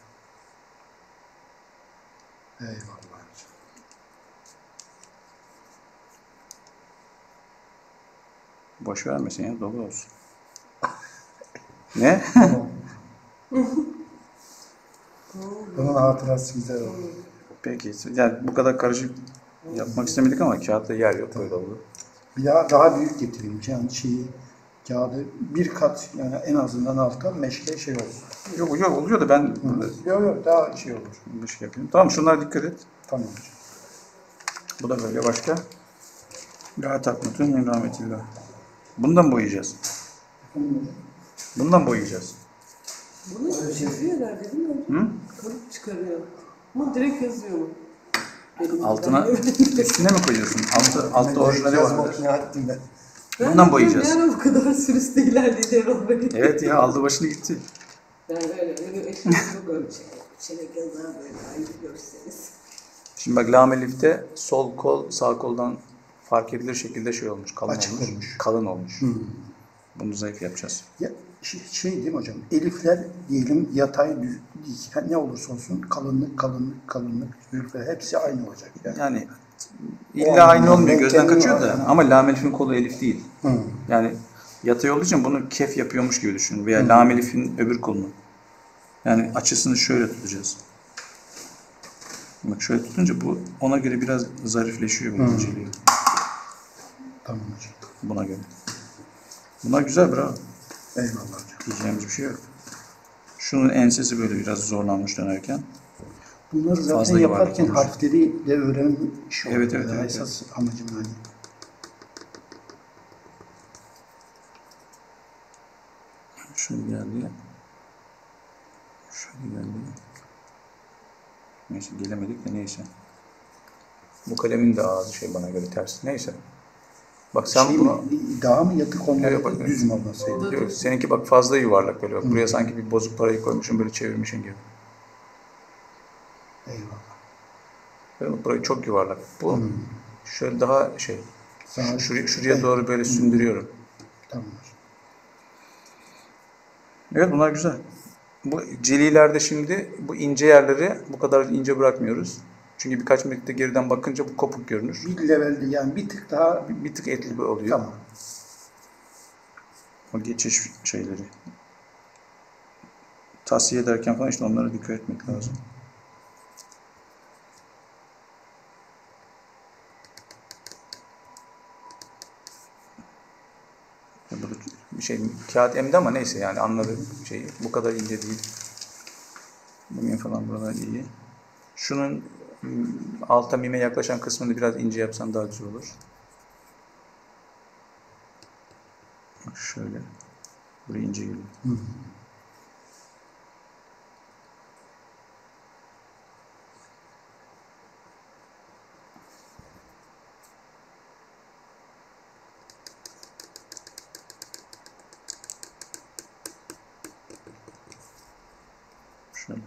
Eyvallah. Boş vermesin ya, dolu olsun. Ne? Bunun hatırası güzel oldu. Peki, yani bu kadar karışık yapmak istemedik ama kağıtta yer yok, böyle oldu. Bir daha daha büyük getireyim. Yani şeyi, kağıdı bir kat, yani en azından alt kat meşke şey olsun. Yok yok oluyor da ben burada... Yok yok daha şey olur. Bir şey yapayım. Tamam, şunlara dikkat et. Tamam. Bu da böyle başka. La taknutun min rahmetillah. Bundan boyayacağız. Bundan boyayacağız. Bunu yazıyorlar değil mi? Hı? Kalıp çıkarıyor. Ama direkt yazıyor mu? Benim Altına, üstüne mi koyuyorsun? Altı, altta orijinali vardır. Ben. Bundan boyayacağız. Yani bu kadar sürüste ilerledi Erol. Evet ya, aldı başını gitti. Ben öyle, benim eşim çok öyle şey. Çelik yazar böyle aynı görseniz. Şimdi bak, lam elifte sol kol sağ koldan fark edilir şekilde şey olmuş, kalın Açık olmuş, olmuş. kalın olmuş. Hmm. Bunu zayıf yapacağız. Ya, şey, şey değil mi hocam? Elifler diyelim yatay, düz, dik, ne olursa olsun kalınlık, kalınlık, kalınlık, zülfe hepsi aynı olacak. Yani, Yani illa aynı olmuyor, gözden kaçıyor da. Yani. Ama lam elifin kolu elif değil. Hmm. Yani yatay olduğu için bunu kef yapıyormuş gibi düşün. Veya hmm. lam elifin öbür kolunu. Yani açısını şöyle tutacağız. Bak şöyle tutunca bu ona göre biraz zarifleşiyor. Hmm. inceliyor. Tamam hocam. Buna göre. Bunlar güzel, bravo. Eyvallah hocam. Diyeceğimiz bir şey yok. Şunun ensesi böyle biraz zorlanmış dönerken. Bunları zaten Fazla yaparken yuvarlak olmuş. harfleri de öğrenmiş Evet, evet, evet, esas amacım hani. Şöyle geldi. Şöyle geldi. Neyse, gelemedik de neyse. Bu kalemin de ağzı şey bana göre ters. Neyse. Bak sen Şey bunu... mi, daha mı yatık olmalı, Yok, bak. düz mü olmasaydı? Yok, seninki bak fazla yuvarlak böyle. Bak, buraya sanki bir bozuk parayı koymuşsun, böyle çevirmişsin gibi. Eyvallah. Böyle burayı çok yuvarlak. Bu Hmm. şöyle daha şey, Sağ- şuraya, şuraya Evet. doğru böyle sündürüyorum. Tamam. Evet, bunlar güzel. Bu celilerde şimdi bu ince yerleri bu kadar ince bırakmıyoruz. Çünkü birkaç metre geriden bakınca bu kopuk görünür. Bir levelde yani bir tık daha Bir, bir tık etli oluyor. tamam. O geçiş şeyleri. Tavsiye ederken falan işte onlara dikkat etmek lazım. Burada bir şey kağıt emdi ama neyse yani anladığım şey bu kadar ince değil. Bu mim falan buralar iyi. Şunun alta mime yaklaşan kısmını biraz ince yapsan daha güzel olur. Bak şöyle. Buraya ince geliyor. Hı. Şöyle.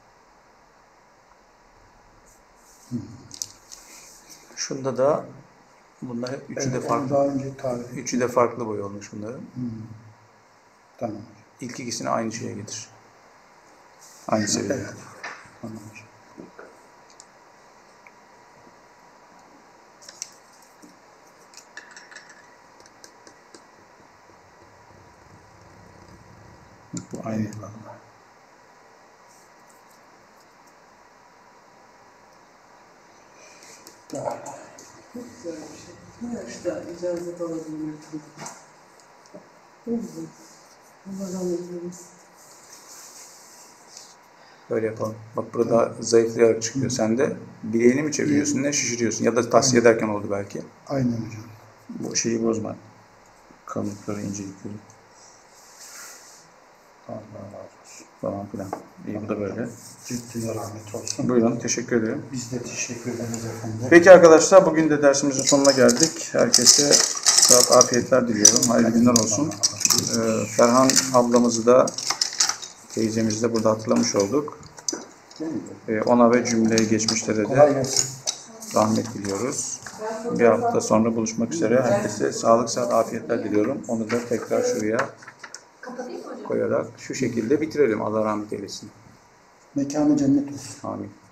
Şunda da bunlar hep üçü Evet, de onu farklı. daha önce tarif ettim. Üçü de farklı boy olmuş bunların. Tamam. İlk ikisini aynı şeye getir. Aynı seviyede. Evet. Tamam. Bu aynı. Eyvallah. Daha Çok güzel bir şey. Her yaşta icazet alabilmek. Ne güzel. Allah razı olsun. Böyle yapalım. Bak burada daha zayıflayarak çıkıyor. Sen de bileğini mi çeviriyorsun, ne şişiriyorsun? Ya da tavsiye ederken oldu belki. aynen hocam. Bu şeyi bozma. Kalınlıkları, incelikleri. Allah razı olsun. Falan filan. İyi, bu da böyle. Ciddi rahmet olsun. Buyurun, teşekkür ederim. Biz de teşekkür ederiz efendim. Peki arkadaşlar, bugün de dersimizin sonuna geldik. Herkese sağlık, afiyetler diliyorum. Hayırlı günler olsun. Ee, Ferhan ablamızı da, teyzemizi de burada hatırlamış olduk. Ee, ona ve cümleyi geçmişlere Kolay de gelsin. rahmet diliyoruz. Bir hafta sonra buluşmak üzere. Herkese sağlık, sağlık, afiyetler diliyorum. Onu da tekrar şuraya koyarak şu şekilde bitirelim. Allah rahmet eylesin. Mekanı cennet olsun. Amin.